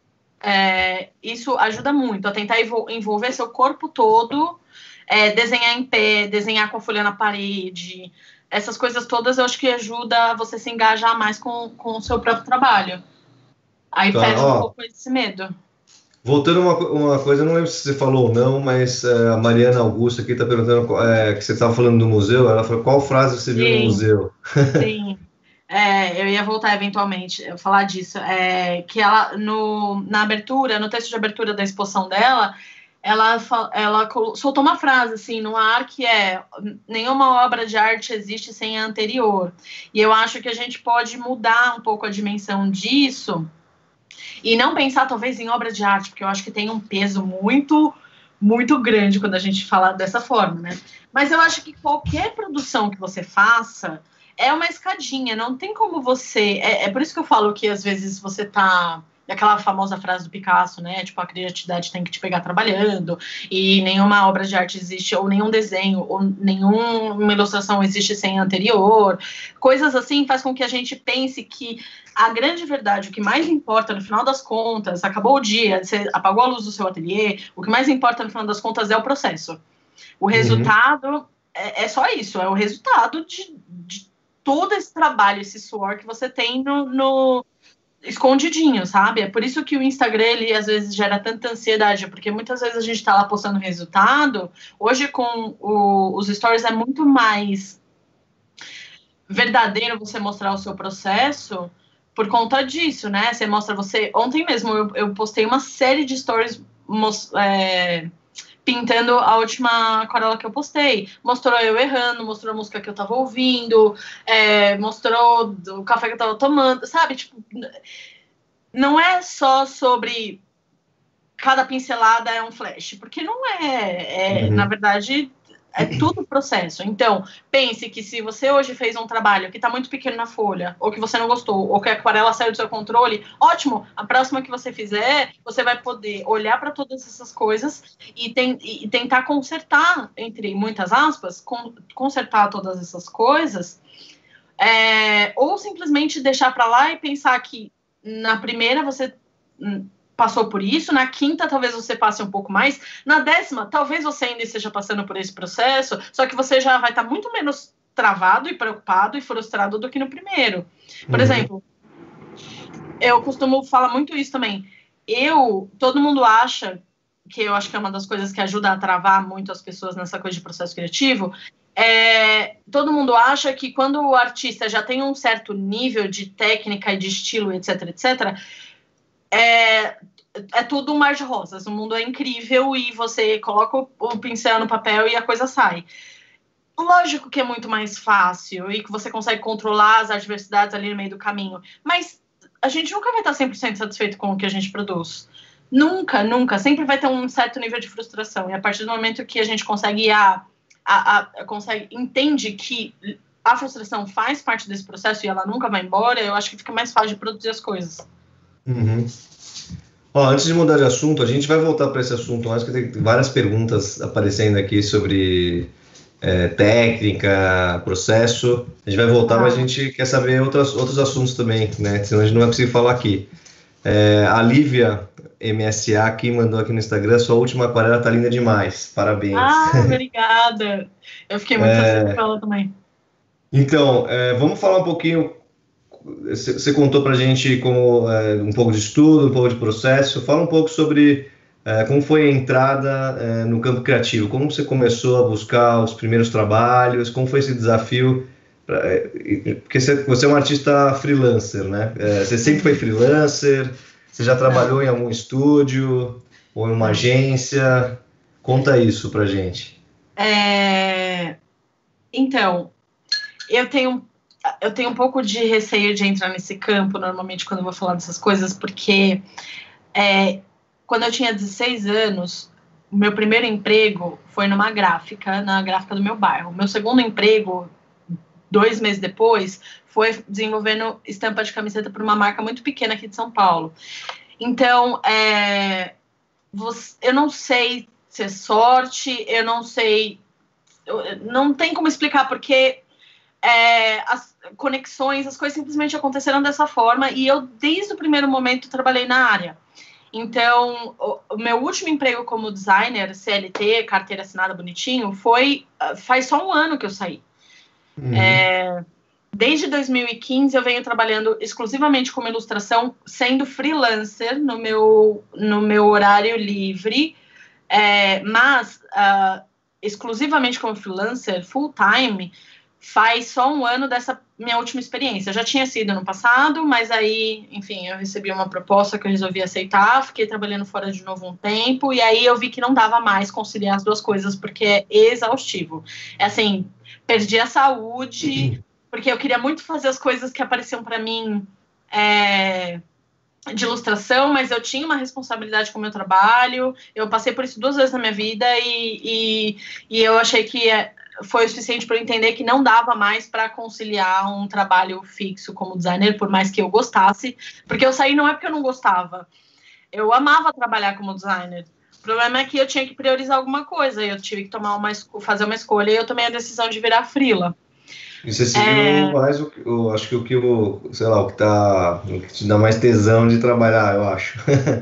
Speaker 2: isso ajuda muito a tentar envolver seu corpo todo, desenhar em pé, desenhar com a folha na parede, essas coisas todas eu acho que ajuda você se engajar mais com o seu próprio trabalho. Aí perde um pouco esse medo.
Speaker 1: Voltando uma coisa, eu não lembro se você falou ou não, mas a Mariana Augusta aqui está perguntando que você estava falando do museu. Ela falou: qual frase você viu no museu?
Speaker 2: Sim. Eu ia voltar eventualmente a falar disso. Que ela, na abertura, no texto de abertura da exposição dela, ela soltou uma frase assim no ar que nenhuma obra de arte existe sem a anterior. E eu acho que a gente pode mudar um pouco a dimensão disso e não pensar talvez em obra de arte, porque eu acho que tem um peso muito, muito grande quando a gente fala dessa forma, né? Mas eu acho que qualquer produção que você faça é uma escadinha, não tem como você... É por isso que eu falo que às vezes você tá aquela famosa frase do Picasso, né? Tipo, a criatividade tem que te pegar trabalhando, e nenhuma obra de arte existe, ou nenhum desenho, ou nenhuma ilustração existe sem a anterior. Coisas assim faz com que a gente pense que a grande verdade, o que mais importa no final das contas, acabou o dia, você apagou a luz do seu ateliê, o que mais importa no final das contas é o processo. O resultado é só isso, é o resultado de todo esse trabalho, esse suor que você tem no escondidinho, sabe? É por isso que o Instagram, ele às vezes gera tanta ansiedade, porque muitas vezes a gente tá lá postando resultado. Hoje com os stories é muito mais verdadeiro você mostrar o seu processo por conta disso, né? Você mostra você... Ontem mesmo eu postei uma série de stories pintando a última aquarela que eu postei. Mostrou eu errando, mostrou a música que eu tava ouvindo, mostrou o café que eu tava tomando, sabe? Tipo, não é só sobre cada pincelada é um flash, porque não é. Na verdade, é tudo processo. Então, pense que se você hoje fez um trabalho que está muito pequeno na folha, ou que você não gostou, ou que a aquarela saiu do seu controle, ótimo, a próxima que você fizer, você vai poder olhar para todas essas coisas e tentar consertar, entre muitas aspas, consertar todas essas coisas, ou simplesmente deixar para lá e pensar que na primeira você passou por isso, na quinta talvez você passe um pouco mais, na 10ª talvez você ainda esteja passando por esse processo, só que você já vai estar muito menos travado e preocupado e frustrado do que no primeiro. Por exemplo, eu costumo falar muito isso também. Todo mundo acha, que eu acho que é uma das coisas que ajuda a travar muito as pessoas nessa coisa de processo criativo, todo mundo acha que quando o artista já tem um certo nível de técnica e de estilo, etc, etc, é tudo um mar de rosas, o mundo é incrível e você coloca o pincel no papel e a coisa sai. Lógico que é muito mais fácil e que você consegue controlar as adversidades ali no meio do caminho, mas a gente nunca vai estar 100% satisfeito com o que a gente produz. Nunca, nunca. Sempre vai ter um certo nível de frustração. E a partir do momento que a gente consegue entende que a frustração faz parte desse processo e ela nunca vai embora, eu acho que fica mais fácil de produzir as coisas.
Speaker 1: Antes de mudar de assunto, a gente vai voltar para esse assunto, acho que tem várias perguntas aparecendo aqui sobre técnica, processo. A gente vai voltar, mas a gente quer saber outros assuntos também, né? Senão a gente não vai conseguir falar aqui. A Lívia MSA aqui mandou aqui no Instagram: sua última aquarela tá linda demais, parabéns.
Speaker 2: Obrigada. Eu fiquei muito satisfeita com ela também.
Speaker 1: Então, vamos falar um pouquinho. Você contou pra gente como um pouco de estudo, um pouco de processo. Fala um pouco sobre como foi a entrada no campo criativo, como você começou a buscar os primeiros trabalhos, como foi esse desafio, porque você é um artista freelancer, né? Você sempre foi freelancer, você já trabalhou em algum estúdio ou em uma agência? Conta isso pra gente.
Speaker 2: Então, eu tenho um pouco de receio de entrar nesse campo, normalmente, quando eu vou falar dessas coisas, porque quando eu tinha 16 anos, o meu primeiro emprego foi na gráfica do meu bairro. Meu segundo emprego, 2 meses depois, foi desenvolvendo estampa de camiseta para uma marca muito pequena aqui de São Paulo. Então, eu não sei se é sorte, eu não sei... Não tem como explicar, porque... as conexões, as coisas simplesmente aconteceram dessa forma, e eu, desde o primeiro momento, trabalhei na área. Então, o meu último emprego como designer, CLT, carteira assinada bonitinho, faz só 1 ano que eu saí. Desde 2015, eu venho trabalhando exclusivamente como ilustração, sendo freelancer no meu horário livre, mas exclusivamente como freelancer, full time, faz só 1 ano dessa minha última experiência. Já tinha sido no passado, mas aí, enfim, eu recebi uma proposta que eu resolvi aceitar, fiquei trabalhando fora de novo um tempo, e aí eu vi que não dava mais conciliar as duas coisas, porque é exaustivo. Assim, perdi a saúde, porque eu queria muito fazer as coisas que apareciam para mim de ilustração, mas eu tinha uma responsabilidade com o meu trabalho, eu passei por isso 2 vezes na minha vida e eu achei que foi o suficiente para eu entender que não dava mais para conciliar um trabalho fixo como designer, por mais que eu gostasse, porque eu saí não é porque eu não gostava, eu amava trabalhar como designer. O problema é que eu tinha que priorizar alguma coisa, eu tive que fazer uma escolha e eu tomei a decisão de virar freela.
Speaker 1: E você seguiu mais acho que sei lá, o que te dá mais tesão de trabalhar, eu acho.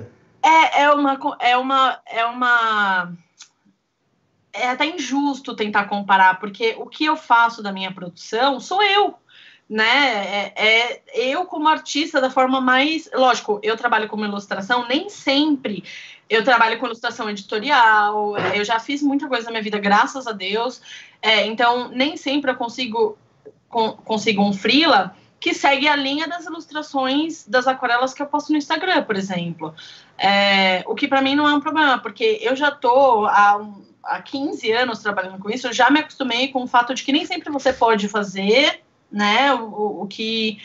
Speaker 2: É até injusto tentar comparar, porque o que eu faço da minha produção sou eu, né? Eu como artista da forma mais... Lógico, eu trabalho com ilustração, nem sempre eu trabalho com ilustração editorial, eu já fiz muita coisa na minha vida, graças a Deus, então nem sempre eu consigo um freela que segue a linha das ilustrações das aquarelas que eu posto no Instagram, por exemplo. O que para mim não é um problema, porque eu já estou há 15 anos trabalhando com isso, eu já me acostumei com o fato de que nem sempre você pode fazer, né, o que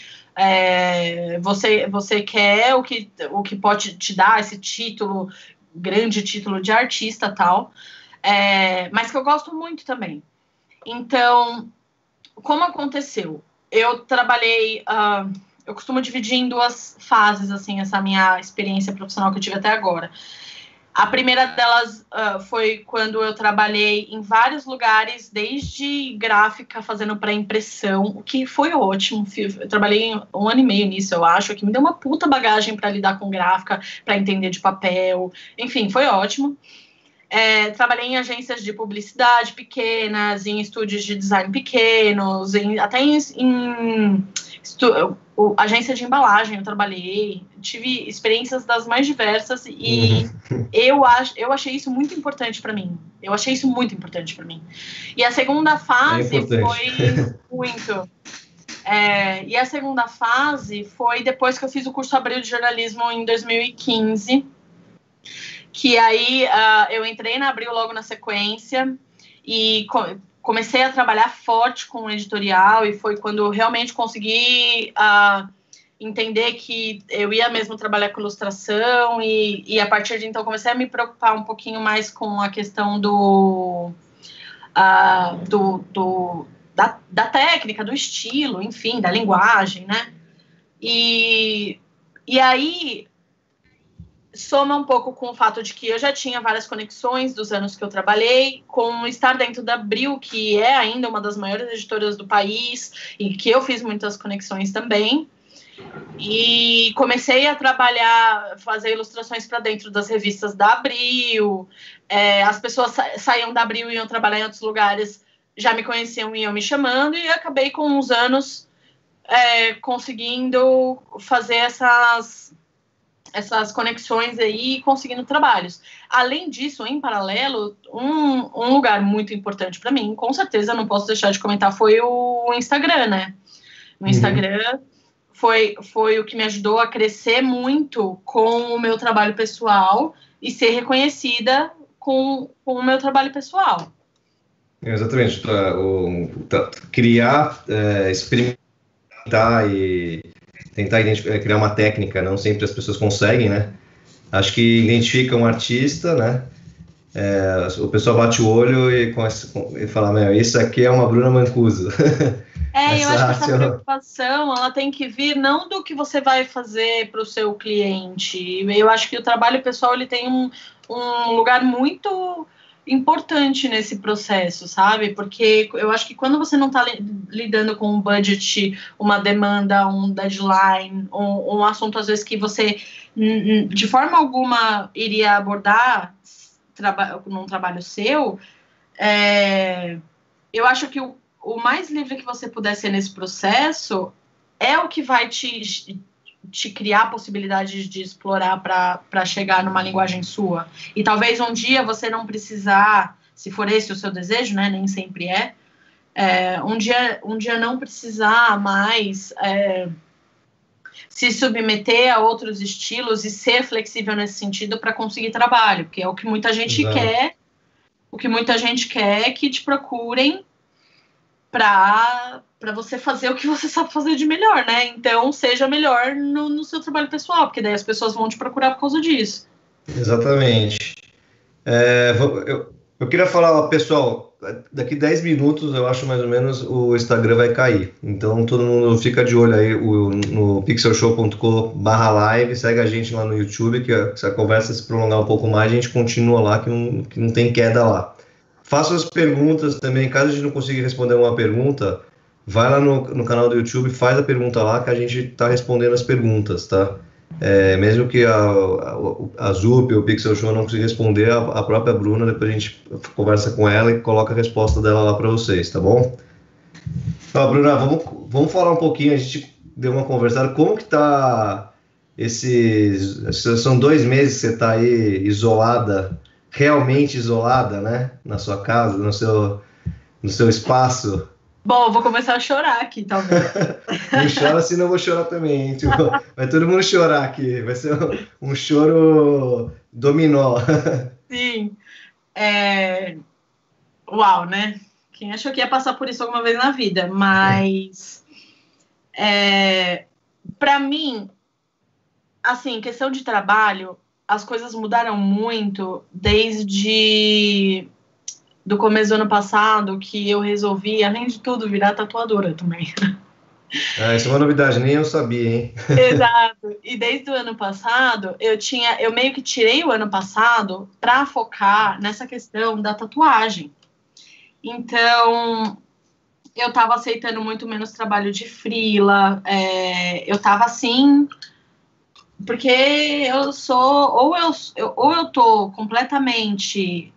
Speaker 2: você quer, o que pode te dar esse título, grande título de artista tal, mas que eu gosto muito também. Então, como aconteceu? Eu trabalhei, eu costumo dividir em 2 fases, assim, essa minha experiência profissional que eu tive até agora. A primeira delas foi quando eu trabalhei em vários lugares, desde gráfica, fazendo pré-impressão, o que foi ótimo. Eu trabalhei 1 ano e meio nisso, eu acho, que me deu uma puta bagagem para lidar com gráfica, para entender de papel, enfim, foi ótimo. Trabalhei em agências de publicidade pequenas, em estúdios de design pequenos, até em agência de embalagem eu trabalhei, tive experiências das mais diversas e eu achei isso muito importante para mim. E a segunda fase foi muito... e a segunda fase foi depois que eu fiz o curso Abril de Jornalismo em 2015, que aí eu entrei na Abril logo na sequência e comecei a trabalhar forte com o editorial e foi quando eu realmente consegui entender que eu ia mesmo trabalhar com ilustração e a partir de então comecei a me preocupar um pouquinho mais com a questão da técnica, do estilo, enfim, da linguagem, né? E aí soma um pouco com o fato de que eu já tinha várias conexões dos anos que eu trabalhei, com estar dentro da Abril, que é ainda uma das maiores editoras do país, e que eu fiz muitas conexões também. E comecei a trabalhar, fazer ilustrações para dentro das revistas da Abril. As pessoas saíam da Abril e iam trabalhar em outros lugares, já me conheciam e iam me chamando, e acabei com uns anos conseguindo fazer essas conexões aí, conseguindo trabalhos. Além disso, em paralelo, um lugar muito importante para mim, com certeza não posso deixar de comentar, foi o Instagram, né? O Instagram foi o que me ajudou a crescer muito com o meu trabalho pessoal e ser reconhecida com o meu trabalho pessoal.
Speaker 1: Exatamente, criar, experimentar e tentar criar uma técnica, não sempre as pessoas conseguem, né? Acho que identifica um artista, né? O pessoal bate o olho e fala, isso aqui é uma Bruna Mancuso.
Speaker 2: Eu acho que essa preocupação, ela tem que vir não do que você vai fazer para o seu cliente. Eu acho que o trabalho pessoal, ele tem um lugar muito importante nesse processo, sabe? Porque eu acho que quando você não está lidando com um budget, uma demanda, um deadline, um assunto, às vezes, que você, de forma alguma, iria abordar num trabalho seu, eu acho que o mais livre que você puder ser nesse processo é o que vai te criar possibilidades de explorar para chegar numa linguagem sua. E talvez um dia você não precisar, se for esse o seu desejo, né, nem sempre um dia não precisar mais se submeter a outros estilos e ser flexível nesse sentido para conseguir trabalho, que é o que muita gente quer, que te procurem para para você fazer o que você sabe fazer de melhor, né? Então, seja melhor no seu trabalho pessoal, porque daí as pessoas vão te procurar por causa disso.
Speaker 1: Exatamente. Eu queria falar, pessoal, daqui 10 minutos, eu acho mais ou menos, o Instagram vai cair. Então, todo mundo fica de olho aí no pixelshow.com/live, segue a gente lá no YouTube, que se a conversa se prolongar um pouco mais, a gente continua lá, que não tem queda lá. Faça as perguntas também, caso a gente não consiga responder uma pergunta, vai lá no canal do YouTube, faz a pergunta lá, que a gente está respondendo as perguntas, tá? Mesmo que a Zup ou o Pixel Show não consiga responder, a própria Bruna, depois a gente conversa com ela e coloca a resposta dela lá para vocês, tá bom? Ó, Bruna, vamos falar um pouquinho, a gente deu uma conversada, como que tá são 2 meses que você tá aí isolada, realmente isolada, né? Na sua casa, no seu espaço.
Speaker 2: Bom, eu vou começar a chorar aqui, talvez.
Speaker 1: Não chora, senão eu vou chorar também, hein? Tipo, vai todo mundo chorar aqui. Vai ser um choro dominó.
Speaker 2: Sim. Uau, né? Quem achou que ia passar por isso alguma vez na vida? Mas, para mim, assim, questão de trabalho, as coisas mudaram muito desde do começo do ano passado, que eu resolvi, além de tudo, virar tatuadora também.
Speaker 1: Isso é uma novidade, nem eu sabia, hein?
Speaker 2: Exato. E desde o ano passado, eu meio que tirei o ano passado para focar nessa questão da tatuagem. Então, eu estava aceitando muito menos trabalho de freela, eu estava assim, porque eu sou, ou eu tô completamente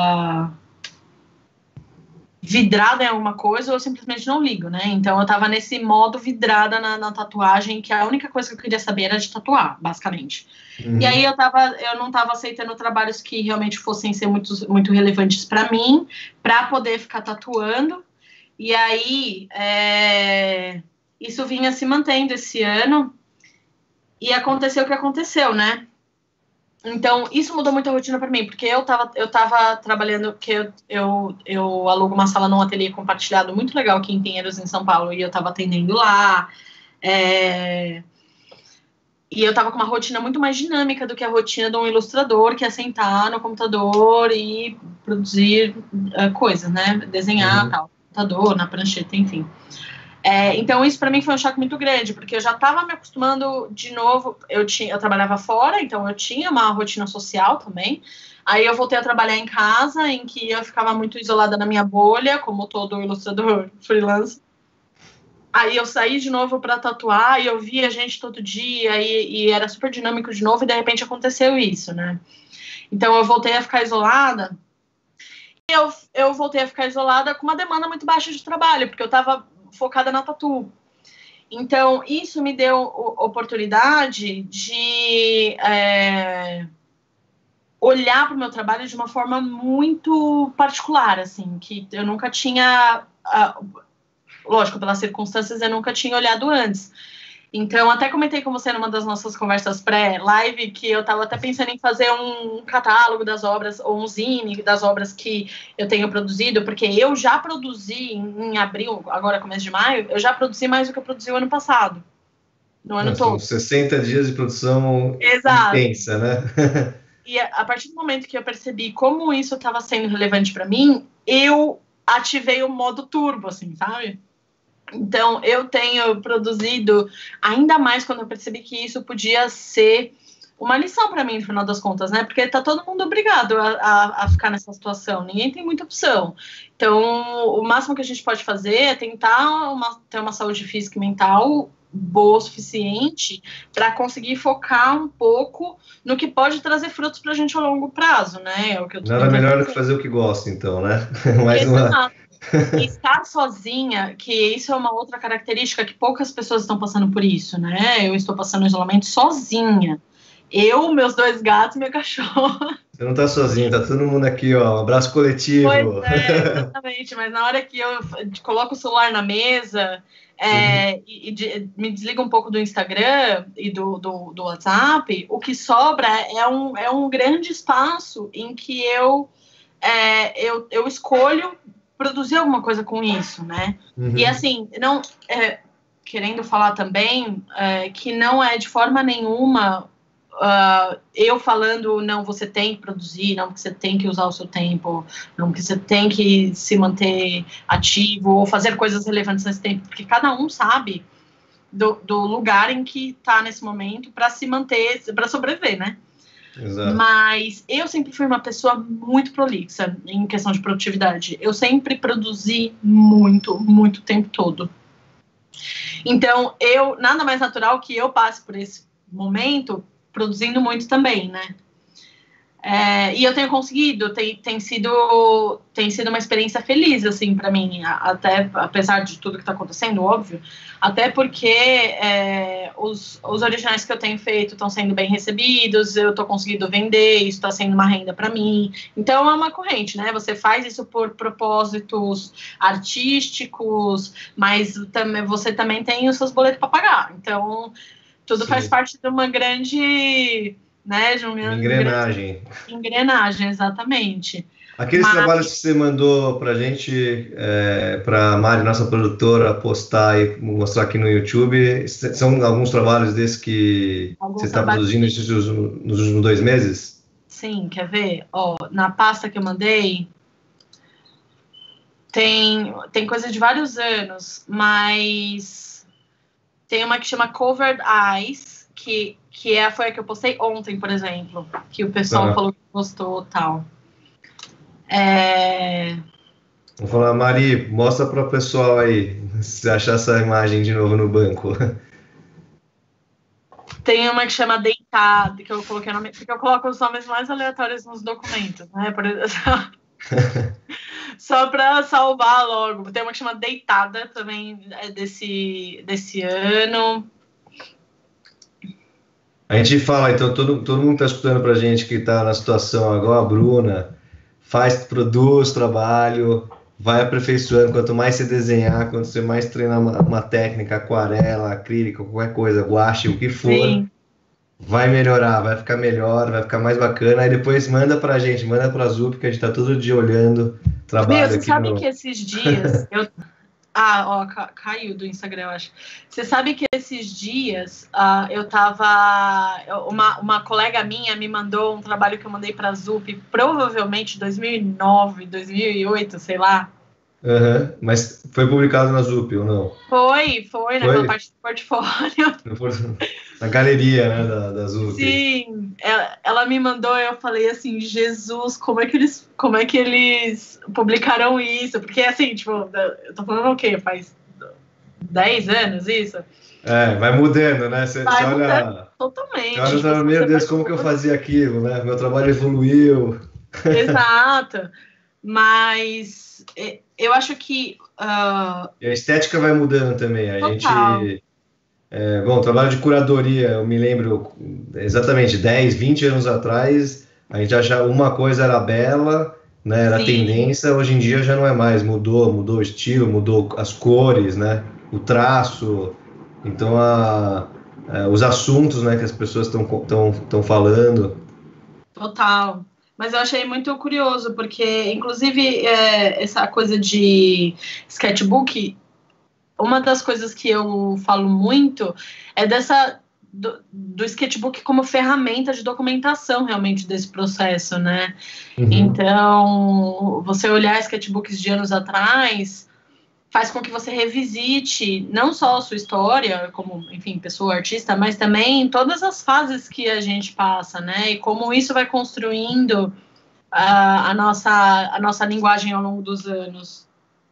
Speaker 2: vidrada em alguma coisa, ou eu simplesmente não ligo, né? Então eu tava nesse modo vidrada na tatuagem, que a única coisa que eu queria saber era de tatuar, basicamente. E aí eu não tava aceitando trabalhos que realmente fossem ser muito relevantes para mim, para poder ficar tatuando. E aí isso vinha se mantendo esse ano, e aconteceu o que aconteceu, né? Então, isso mudou muito a rotina para mim, porque eu tava trabalhando, que eu alugo uma sala num ateliê compartilhado muito legal aqui em Pinheiros, em São Paulo, e eu tava atendendo lá, e eu tava com uma rotina muito mais dinâmica do que a rotina de um ilustrador, que é sentar no computador e produzir coisas, né? Desenhar, tal, no computador, na prancheta, enfim. Então isso para mim foi um choque muito grande, porque eu já estava me acostumando de novo, eu trabalhava fora, então eu tinha uma rotina social também, aí eu voltei a trabalhar em casa, em que eu ficava muito isolada na minha bolha, como todo ilustrador freelance. Aí eu saí de novo para tatuar, e eu via gente todo dia, e era super dinâmico de novo, e de repente aconteceu isso, né? Então eu voltei a ficar isolada, e eu voltei a ficar isolada com uma demanda muito baixa de trabalho, porque eu estava focada na tatu. Então, isso me deu oportunidade de olhar para o meu trabalho de uma forma muito particular, assim, que eu nunca tinha, lógico, pelas circunstâncias, eu nunca tinha olhado antes. Então, até comentei com você numa das nossas conversas pré-live que eu estava até pensando em fazer um catálogo das obras, ou um zine das obras que eu tenho produzido, porque eu já produzi em abril, agora começo de maio, eu já produzi mais do que eu produzi o ano passado, no ano todo.
Speaker 1: São 60 dias de produção intensa, né?
Speaker 2: E a partir do momento que eu percebi como isso estava sendo relevante para mim, eu ativei o modo turbo, assim, sabe? Então, eu tenho produzido ainda mais quando eu percebi que isso podia ser uma lição para mim, no final das contas, né? Porque tá todo mundo obrigado a ficar nessa situação, ninguém tem muita opção. Então, o máximo que a gente pode fazer é tentar ter uma saúde física e mental boa o suficiente para conseguir focar um pouco no que pode trazer frutos para a gente a longo prazo, né? É o que eu tô
Speaker 1: Nada melhor do que fazer o que gosta, então, né? Mais uma...
Speaker 2: E estar sozinha, que isso é uma outra característica que poucas pessoas estão passando por isso, né? Eu estou passando isolamento sozinha. Eu, meus 2 gatos e meu cachorro.
Speaker 1: Você não tá sozinho, tá todo mundo aqui, ó. Um abraço coletivo.
Speaker 2: Pois exatamente. Mas na hora que eu coloco o celular na mesa me desligo um pouco do Instagram e do WhatsApp, o que sobra é um grande espaço em que eu escolho produzir alguma coisa com isso, né? E assim, não querendo falar também que não é de forma nenhuma eu falando, não, você tem que produzir, não, que você tem que usar o seu tempo, não, que você tem que se manter ativo ou fazer coisas relevantes nesse tempo, porque cada um sabe do lugar em que está nesse momento para se manter, para sobreviver, né?
Speaker 1: Exato.
Speaker 2: Mas eu sempre fui uma pessoa muito prolixa em questão de produtividade. Eu sempre produzi muito o tempo todo. Então, nada mais natural que eu passe por esse momento produzindo muito também, né? E eu tenho conseguido, tem sido uma experiência feliz, assim, para mim, até apesar de tudo que está acontecendo, óbvio, até porque os originais que eu tenho feito estão sendo bem recebidos, eu estou conseguindo vender, isso está sendo uma renda para mim, então é uma corrente, né? Você faz isso por propósitos artísticos, mas você também tem os seus boletos para pagar, então tudo faz parte de uma grande... né, de uma
Speaker 1: engrenagem.
Speaker 2: Engrenagem, exatamente.
Speaker 1: Aqueles trabalhos que você mandou pra gente, pra Mari, nossa produtora, postar e mostrar aqui no YouTube, são alguns trabalhos desses que você está produzindo nos últimos 2 meses?
Speaker 2: Sim, quer ver? Na pasta que eu mandei, tem coisa de vários anos, mas tem uma que chama Covered Eyes, que foi a que eu postei ontem, por exemplo, que o pessoal falou que gostou e tal.
Speaker 1: Vou falar, Mari, mostra para o pessoal aí, se achar essa imagem de novo no banco.
Speaker 2: Tem uma que chama Deitada, que eu coloquei o nome, porque eu coloco os nomes mais aleatórios nos documentos, né? Só para salvar logo. Tem uma que chama Deitada, também desse ano.
Speaker 1: A gente fala, então, todo mundo está escutando para a gente que está na situação igual a Bruna, produz trabalho, vai aperfeiçoando. Quanto mais você desenhar, quanto você mais treinar uma técnica, aquarela, acrílica, qualquer coisa, guache, o que for, sim, vai melhorar, vai ficar melhor, vai ficar mais bacana. Aí depois manda para a gente, manda para a Zup, que a gente está todo dia olhando trabalho.
Speaker 2: Você sabe que esses dias... caiu do Instagram, eu acho. Você sabe que esses dias eu tava... Uma colega minha me mandou um trabalho que eu mandei pra Zup, provavelmente 2009, 2008, sei lá.
Speaker 1: Mas foi publicado na Zup ou não?
Speaker 2: Foi, naquela parte do portfólio.
Speaker 1: Na galeria, né, da Zup.
Speaker 2: Sim, ela me mandou e eu falei assim, Jesus, como é que eles publicaram isso? Porque assim, tipo, eu tô falando o quê? Faz 10 anos isso?
Speaker 1: Vai mudando, né? Você olha...
Speaker 2: Totalmente.
Speaker 1: Você olha, meu Deus, como que eu fazia aquilo, né? Meu trabalho evoluiu.
Speaker 2: Exato. Mas eu acho que...
Speaker 1: E a estética vai mudando também. A gente... bom, trabalho de curadoria, eu me lembro exatamente 10, 20 anos atrás, a gente achava uma coisa era bela, né, era tendência, hoje em dia já não é mais, mudou o estilo, mudou as cores, né, o traço, então os assuntos, né, que as pessoas estão falando.
Speaker 2: Total. Mas eu achei muito curioso, porque, inclusive, essa coisa de sketchbook, uma das coisas que eu falo muito é do sketchbook como ferramenta de documentação, realmente, desse processo, né? Então, você olhar sketchbooks de anos atrás faz com que você revisite não só a sua história, como, enfim, pessoa, artista, mas também todas as fases que a gente passa, né? E como isso vai construindo a nossa linguagem ao longo dos anos.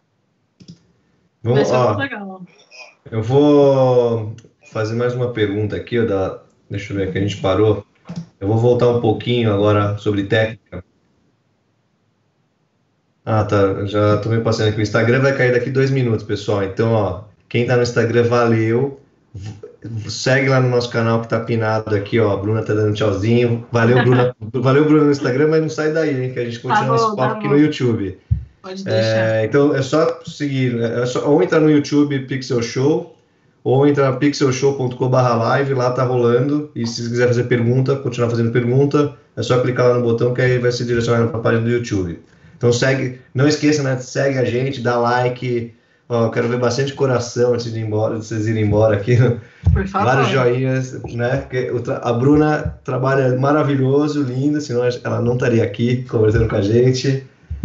Speaker 1: Bom, legal. Eu vou fazer mais uma pergunta aqui, deixa eu ver que a gente parou. Eu vou voltar um pouquinho agora sobre técnica. Tá, já estou me passando aqui. O Instagram vai cair daqui 2 minutos, pessoal. Então, quem está no Instagram, valeu. Segue lá no nosso canal que está pinado aqui, A Bruna está dando tchauzinho. Valeu, Bruna. Valeu, Bruna, no Instagram, mas não sai daí, hein, que a gente continua nosso papo aqui no YouTube.
Speaker 2: Pode deixar.
Speaker 1: Então, é só seguir, ou entrar no YouTube Pixel Show, ou entrar no pixelshow.com/live, lá tá rolando, e se quiser fazer pergunta, continuar fazendo pergunta, é só clicar lá no botão que aí vai ser direcionado para a página do YouTube. Então não esqueça, né? Segue a gente, dá like. Ó, eu quero ver bastante coração antes de ir embora, de vocês irem embora aqui.
Speaker 2: Por favor.
Speaker 1: Vários joinhas, né? Porque a Bruna trabalha maravilhoso, lindo, senão ela não estaria aqui conversando com a gente.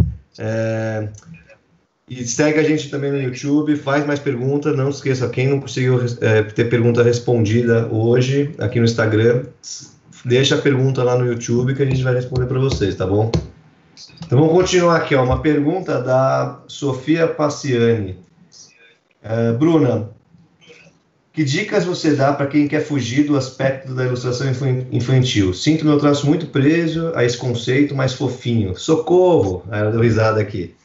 Speaker 1: E segue a gente também no YouTube, faz mais perguntas, não esqueça, quem não conseguiu ter pergunta respondida hoje aqui no Instagram, deixa a pergunta lá no YouTube que a gente vai responder para vocês, tá bom? Então vamos continuar aqui, ó, uma pergunta da Sofia Passiani. Bruna, que dicas você dá para quem quer fugir do aspecto da ilustração infantil? Sinto meu traço muito preso a esse conceito mais fofinho. Socorro! Ela deu risada aqui.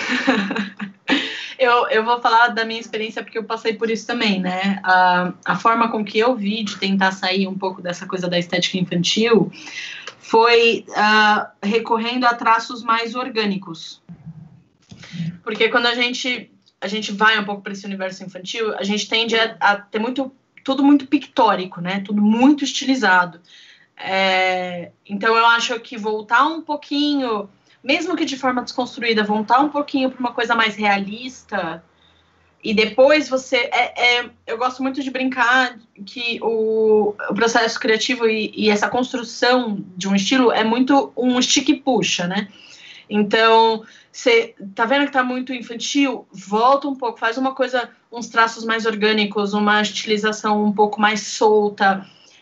Speaker 2: Eu vou falar da minha experiência porque eu passei por isso também, né? A forma com que eu vi de tentar sair um pouco dessa coisa da estética infantil foi recorrendo a traços mais orgânicos. Porque quando a gente vai um pouco para esse universo infantil, a gente tende a ter tudo muito pictórico, né? Tudo muito estilizado. Então eu acho que voltar um pouquinho, mesmo que de forma desconstruída, voltar um pouquinho para uma coisa mais realista, e depois eu gosto muito de brincar que o processo criativo e essa construção de um estilo é muito um estica e puxa, né? Então, você tá vendo que tá muito infantil? Volta um pouco, faz uma coisa, uns traços mais orgânicos, uma estilização um pouco mais solta,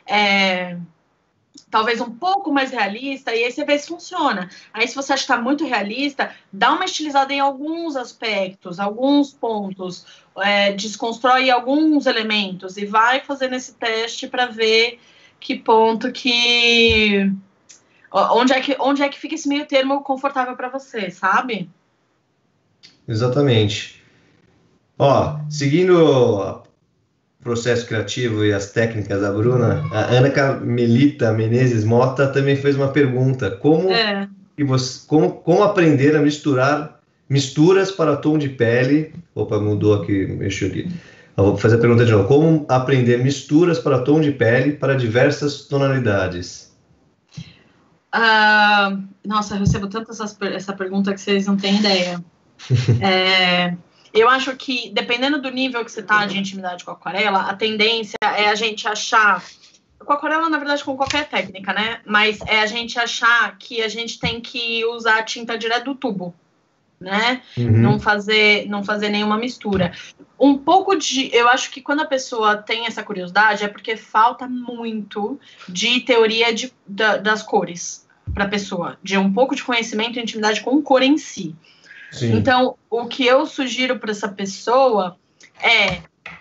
Speaker 2: talvez um pouco mais realista, e aí você vê se funciona. Aí, se você acha que tá muito realista, dá uma estilizada em alguns aspectos, alguns pontos, desconstrói alguns elementos e vai fazendo esse teste para ver que ponto que... Onde é que fica esse meio termo confortável para você, sabe?
Speaker 1: Exatamente. Ó, seguindo o processo criativo e as técnicas da Bruna, a Ana Carmelita Menezes Mota também fez uma pergunta. Como aprender a misturar misturas para tom de pele? Opa, mudou aqui, mexeu aqui. Eu vou fazer a pergunta de novo. Como aprender misturas para tom de pele para diversas tonalidades?
Speaker 2: Nossa, eu recebo tanto essa pergunta que vocês não têm ideia. Eu acho que, dependendo do nível que você tá de intimidade com a aquarela, a tendência é a gente achar... Com a aquarela, na verdade, com qualquer técnica, né? Mas é a gente achar que a gente tem que usar a tinta direto do tubo, né?
Speaker 1: Uhum.
Speaker 2: Não fazer nenhuma mistura. Um pouco eu acho que quando a pessoa tem essa curiosidade é porque falta muito de teoria das cores para a pessoa, de um pouco de conhecimento e intimidade com cor em si.
Speaker 1: Sim.
Speaker 2: Então, o que eu sugiro para essa pessoa é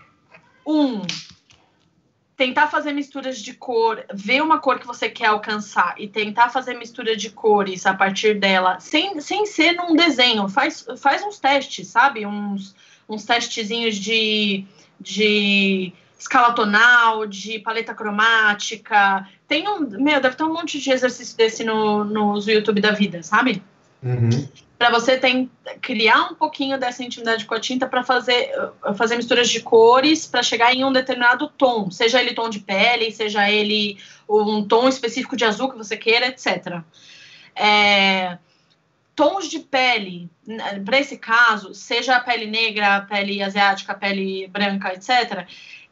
Speaker 2: tentar fazer misturas de cor, ver uma cor que você quer alcançar e tentar fazer mistura de cores a partir dela, sem ser num desenho. Faz uns testes, sabe? Uns testezinhos de escala tonal, de paleta cromática. Deve ter um monte de exercício desse nos YouTube da vida, sabe?
Speaker 1: Uhum.
Speaker 2: Para você criar um pouquinho dessa intimidade com a tinta para fazer misturas de cores para chegar em um determinado tom, seja ele tom de pele, seja ele um tom específico de azul que você queira, etc. Tons de pele, para esse caso, seja a pele negra, a pele asiática, a pele branca, etc.,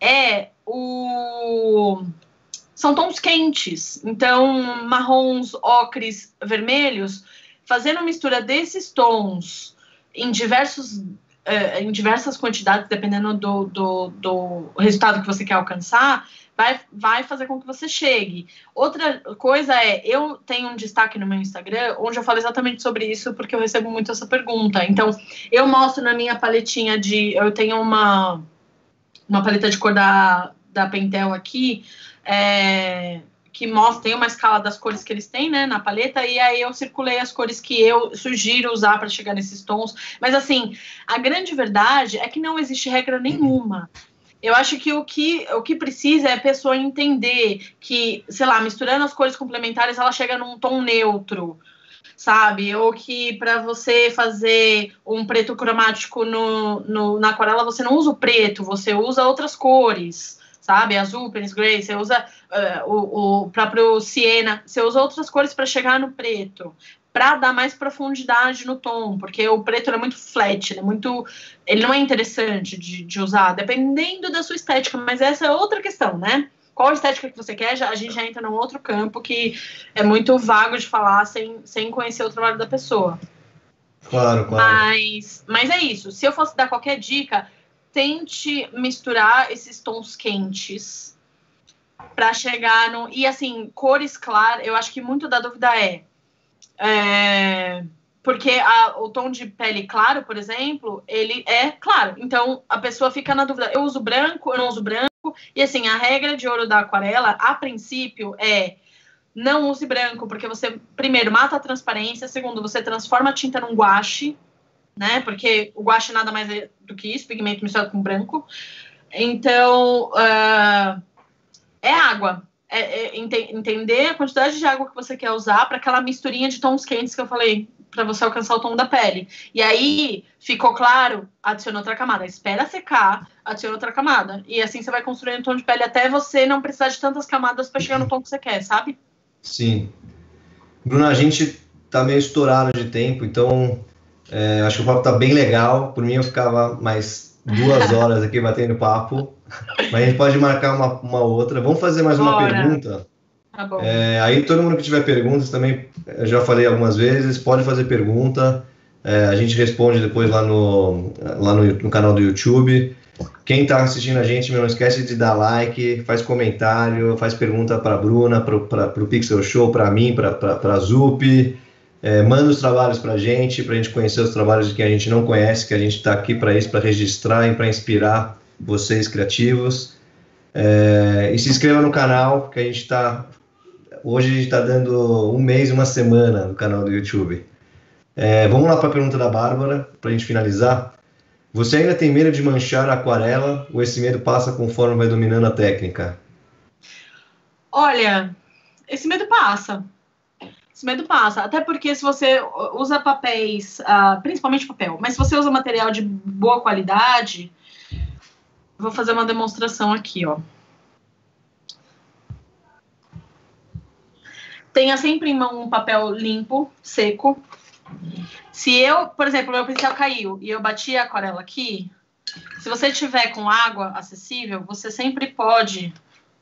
Speaker 2: são tons quentes. Então, marrons, ocres, vermelhos, fazendo mistura desses tons em diversas quantidades, dependendo do resultado que você quer alcançar, vai fazer com que você chegue. Outra coisa eu tenho um destaque no meu Instagram, onde eu falo exatamente sobre isso, porque eu recebo muito essa pergunta. Então, eu mostro na minha paletinha eu tenho uma paleta de cor da Pentel aqui, que tem uma escala das cores que eles têm, né, na paleta, e aí eu circulei as cores que eu sugiro usar para chegar nesses tons. Mas, assim, a grande verdade é que não existe regra nenhuma. Eu acho que o que precisa é a pessoa entender que, sei lá, misturando as cores complementares, ela chega num tom neutro, sabe? Ou que para você fazer um preto cromático na aquarela, você não usa o preto, você usa outras cores, sabe? Azul, Phoenix Gray, você usa o próprio siena, você usa outras cores para chegar no preto. para dar mais profundidade no tom, porque o preto é muito flat, ele não é interessante de usar, dependendo da sua estética, mas essa é outra questão, né? Qual a estética que você quer, a gente já entra num outro campo que é muito vago de falar sem conhecer o trabalho da pessoa.
Speaker 1: Claro.
Speaker 2: Mas é isso, se eu fosse dar qualquer dica, tente misturar esses tons quentes para chegar no... E assim, cores claras, eu acho que muito da dúvida porque o tom de pele claro, por exemplo, ele é claro. Então, a pessoa fica na dúvida, eu uso branco, eu não uso branco. E assim, a regra de ouro da aquarela, a princípio, não use branco, porque você, primeiro, mata a transparência, segundo, você transforma a tinta num guache, né? Porque o guache nada mais é do que isso, pigmento misturado com branco. Então, é água. Entender a quantidade de água que você quer usar para aquela misturinha de tons quentes que eu falei, para você alcançar o tom da pele. E aí, ficou claro, adiciona outra camada. Espera secar, adiciona outra camada. E assim você vai construindo o tom de pele até você não precisar de tantas camadas para chegar no tom que você quer, sabe?
Speaker 1: Sim. Bruna, a gente tá meio estourado de tempo, então acho que o papo tá bem legal. Por mim, eu ficava mais 2 horas aqui batendo papo, mas a gente pode marcar uma outra. Vamos fazer mais uma pergunta?
Speaker 2: Tá bom.
Speaker 1: Aí todo mundo que tiver perguntas também, eu já falei algumas vezes, pode fazer pergunta, a gente responde depois lá no canal do YouTube. Quem está assistindo a gente, não esquece de dar like, faz comentário, faz pergunta para a Bruna, para o Pixel Show, para mim, para a Zup, manda os trabalhos para a gente conhecer os trabalhos de quem a gente não conhece, que a gente está aqui para isso, para registrar e para inspirar vocês criativos. E se inscreva no canal, que hoje a gente está dando 1 mês e 1 semana no canal do YouTube. Vamos lá para a pergunta da Bárbara, para a gente finalizar. Você ainda tem medo de manchar a aquarela ou esse medo passa conforme vai dominando a técnica?
Speaker 2: Olha, esse medo passa. Até porque se você usa papéis, principalmente papel, mas se você usa material de boa qualidade, vou fazer uma demonstração aqui, ó. Tenha sempre em mão um papel limpo, seco. Se eu, por exemplo, meu pincel caiu e eu bati a aquarela aqui, se você tiver com água acessível, você sempre pode...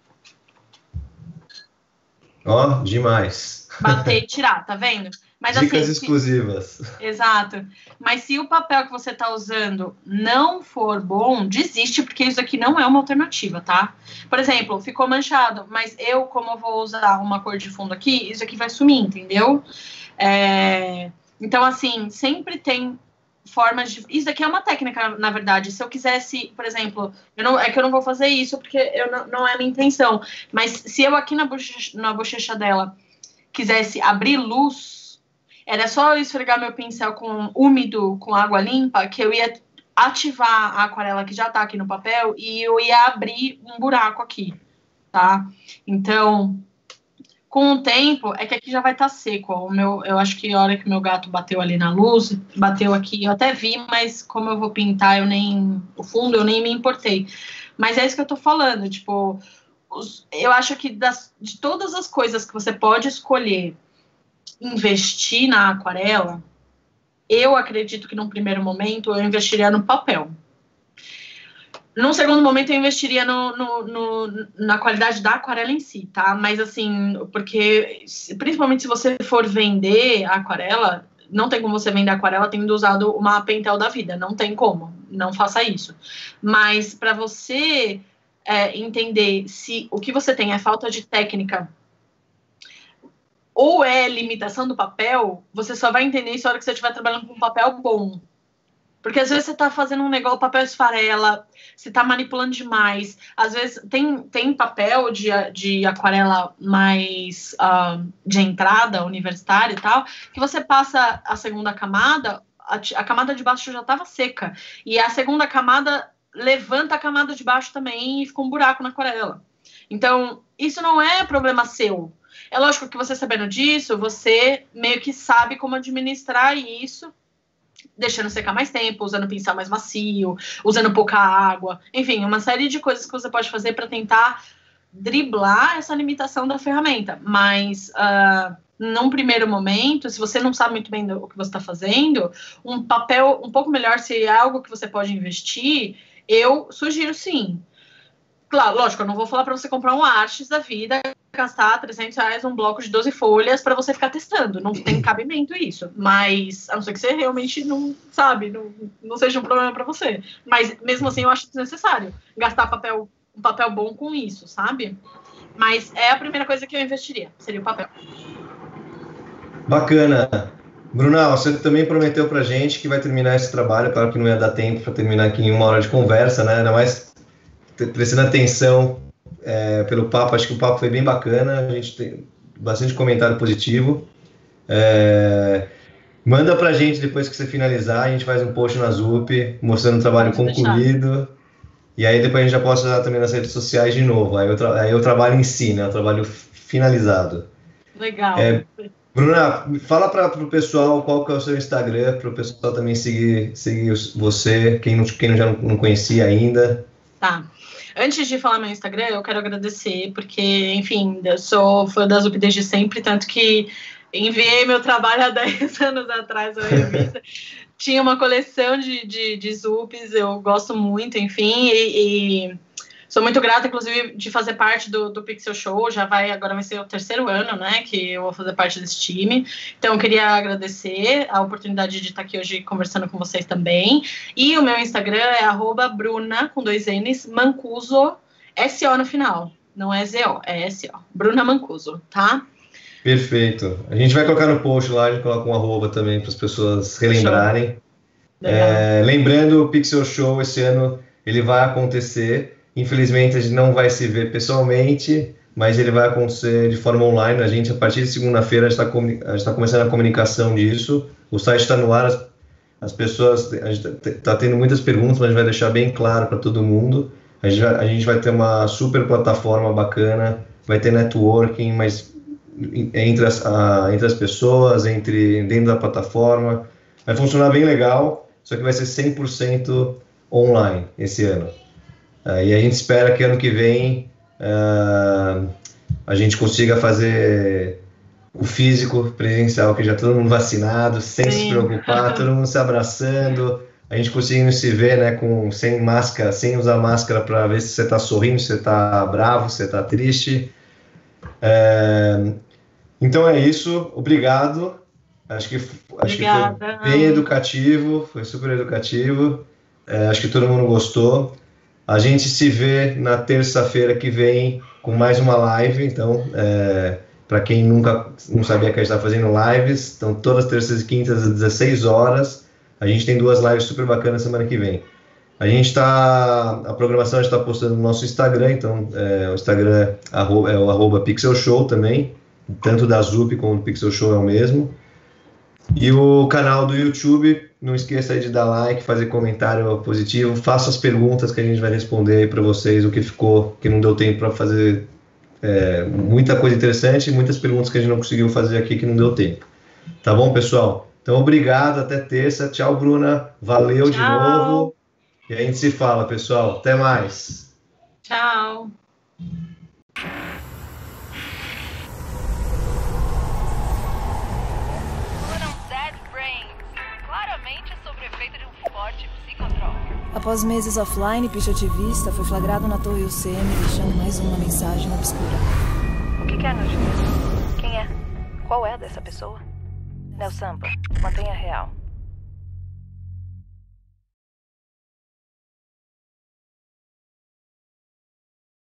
Speaker 1: Ó, demais.
Speaker 2: Bater e tirar, tá vendo? Mas,
Speaker 1: dicas
Speaker 2: assim,
Speaker 1: exclusivas.
Speaker 2: Exato. Mas se o papel que você tá usando não for bom, desiste, porque isso aqui não é uma alternativa, tá? Por exemplo, ficou manchado, mas como eu vou usar uma cor de fundo aqui, isso aqui vai sumir, entendeu? Então, assim, sempre tem formas de... Isso aqui é uma técnica, na verdade. Se eu quisesse, por exemplo, que eu não vou fazer isso, porque não é a minha intenção. Mas se eu aqui na bochecha dela quisesse abrir luz, era só eu esfregar meu pincel úmido com água limpa, que eu ia ativar a aquarela que já tá aqui no papel e eu ia abrir um buraco aqui, tá? Então... Com o tempo, é que aqui já vai estar seco. Ó. Eu acho que a hora que o meu gato bateu ali na luz, bateu aqui, eu até vi, mas como eu vou pintar, o fundo eu nem me importei. Mas é isso que eu tô falando, tipo, eu acho que de todas as coisas que você pode escolher investir na aquarela, eu acredito que num primeiro momento eu investiria no papel. Num segundo momento, eu investiria na qualidade da aquarela em si, tá? Mas, assim, porque, principalmente se você for vender a aquarela, não tem como você vender a aquarela tendo usado uma Pentel da vida. Não tem como. Não faça isso. Mas, para você entender se o que você tem é falta de técnica ou é limitação do papel, você só vai entender isso na hora que você estiver trabalhando com um papel bom. Porque às vezes você tá fazendo um negócio, o papel esfarela, você tá manipulando demais. Às vezes tem papel de aquarela mais de entrada, universitária e tal, que você passa a segunda camada, a camada de baixo já tava seca. E a segunda camada levanta a camada de baixo também e fica um buraco na aquarela. Então, isso não é problema seu. É lógico que você sabendo disso, você meio que sabe como administrar isso, deixando secar mais tempo, usando pincel mais macio, usando pouca água, enfim, uma série de coisas que você pode fazer para tentar driblar essa limitação da ferramenta, mas num primeiro momento, se você não sabe muito bem o que você está fazendo, um papel um pouco melhor, se é algo que você pode investir, eu sugiro sim. Claro, lógico, eu não vou falar para você comprar um Artes da vida, gastar R$300 um bloco de 12 folhas para você ficar testando. Não tem cabimento isso. Mas, a não ser que você realmente não sabe, não seja um problema para você. Mas, mesmo assim, eu acho desnecessário gastar um papel bom com isso, sabe? Mas é a primeira coisa que eu investiria, seria o papel.
Speaker 1: Bacana. Bruna, você também prometeu pra gente que vai terminar esse trabalho, claro que não ia dar tempo para terminar aqui em 1 hora de conversa, né? Ainda mais prestando atenção pelo papo, acho que o papo foi bem bacana, a gente tem bastante comentário positivo. Manda pra gente depois que você finalizar, a gente faz um post na ZUP mostrando o trabalho concluído, e aí depois a gente já posta usar também nas redes sociais de novo, aí o trabalho em si, né, o trabalho finalizado.
Speaker 2: Legal.
Speaker 1: Bruna, fala para o pessoal qual que é o seu Instagram, para o pessoal também seguir você, quem já não conhecia ainda.
Speaker 2: Tá. Antes de falar meu Instagram, eu quero agradecer, porque, enfim, eu sou fã da ZUP desde sempre, tanto que enviei meu trabalho há 10 anos atrás à revista. Tinha uma coleção de ZUPs, eu gosto muito, enfim, e sou muito grata, inclusive, de fazer parte do Pixel Show. Agora vai ser o 3º ano, né, que eu vou fazer parte desse time. Então, eu queria agradecer a oportunidade de estar aqui hoje conversando com vocês também. E o meu Instagram é @Bruna, com 2 N's, Mancuso, S-O no final. Não é Z-O, é S-O. Bruna Mancuso, tá?
Speaker 1: Perfeito. A gente vai colocar no post lá, a gente coloca um @ também para as pessoas relembrarem. Lembrando, o Pixel Show esse ano ele vai acontecer. Infelizmente, a gente não vai se ver pessoalmente, mas ele vai acontecer de forma online. A gente, a partir de segunda-feira, a gente está começando a comunicação disso. O site está no ar, as pessoas... A gente está tendo muitas perguntas, mas a gente vai deixar bem claro para todo mundo. A gente vai ter uma super plataforma bacana, vai ter networking, mas entre as pessoas, dentro da plataforma. Vai funcionar bem legal, só que vai ser 100% online esse ano. E a gente espera que ano que vem a gente consiga fazer o físico presencial, que já todo mundo vacinado, sem se preocupar, todo mundo se abraçando, a gente conseguindo se ver, né, sem máscara, sem usar máscara, para ver se você está sorrindo, se você está bravo, se você está triste. Então é isso, obrigado. Acho que foi bem educativo, foi super educativo. Acho que todo mundo gostou. A gente se vê na terça-feira que vem com mais uma live. Então, para quem não sabia que a gente está fazendo lives, então todas as terças e quintas às 16 horas. A gente tem 2 lives super bacanas semana que vem. A programação a gente está postando no nosso Instagram, então o Instagram é o @Pixel Show também, tanto da ZUP como do Pixel Show é o mesmo. E o canal do YouTube, não esqueça aí de dar like, fazer comentário positivo, faça as perguntas que a gente vai responder aí para vocês, o que não deu tempo para fazer, muita coisa interessante, muitas perguntas que a gente não conseguiu fazer aqui que não deu tempo. Tá bom, pessoal? Então, obrigado, até terça. Tchau, Bruna. Valeu. Tchau. De novo. E a gente se fala, pessoal. Até mais.
Speaker 2: Tchau.
Speaker 3: Após meses offline, Pichotivista foi flagrado na Torre UCM deixando mais uma mensagem obscura.
Speaker 4: O que quer, Nojinha? Quem é? Qual é dessa pessoa? Nel Sampa, mantenha real.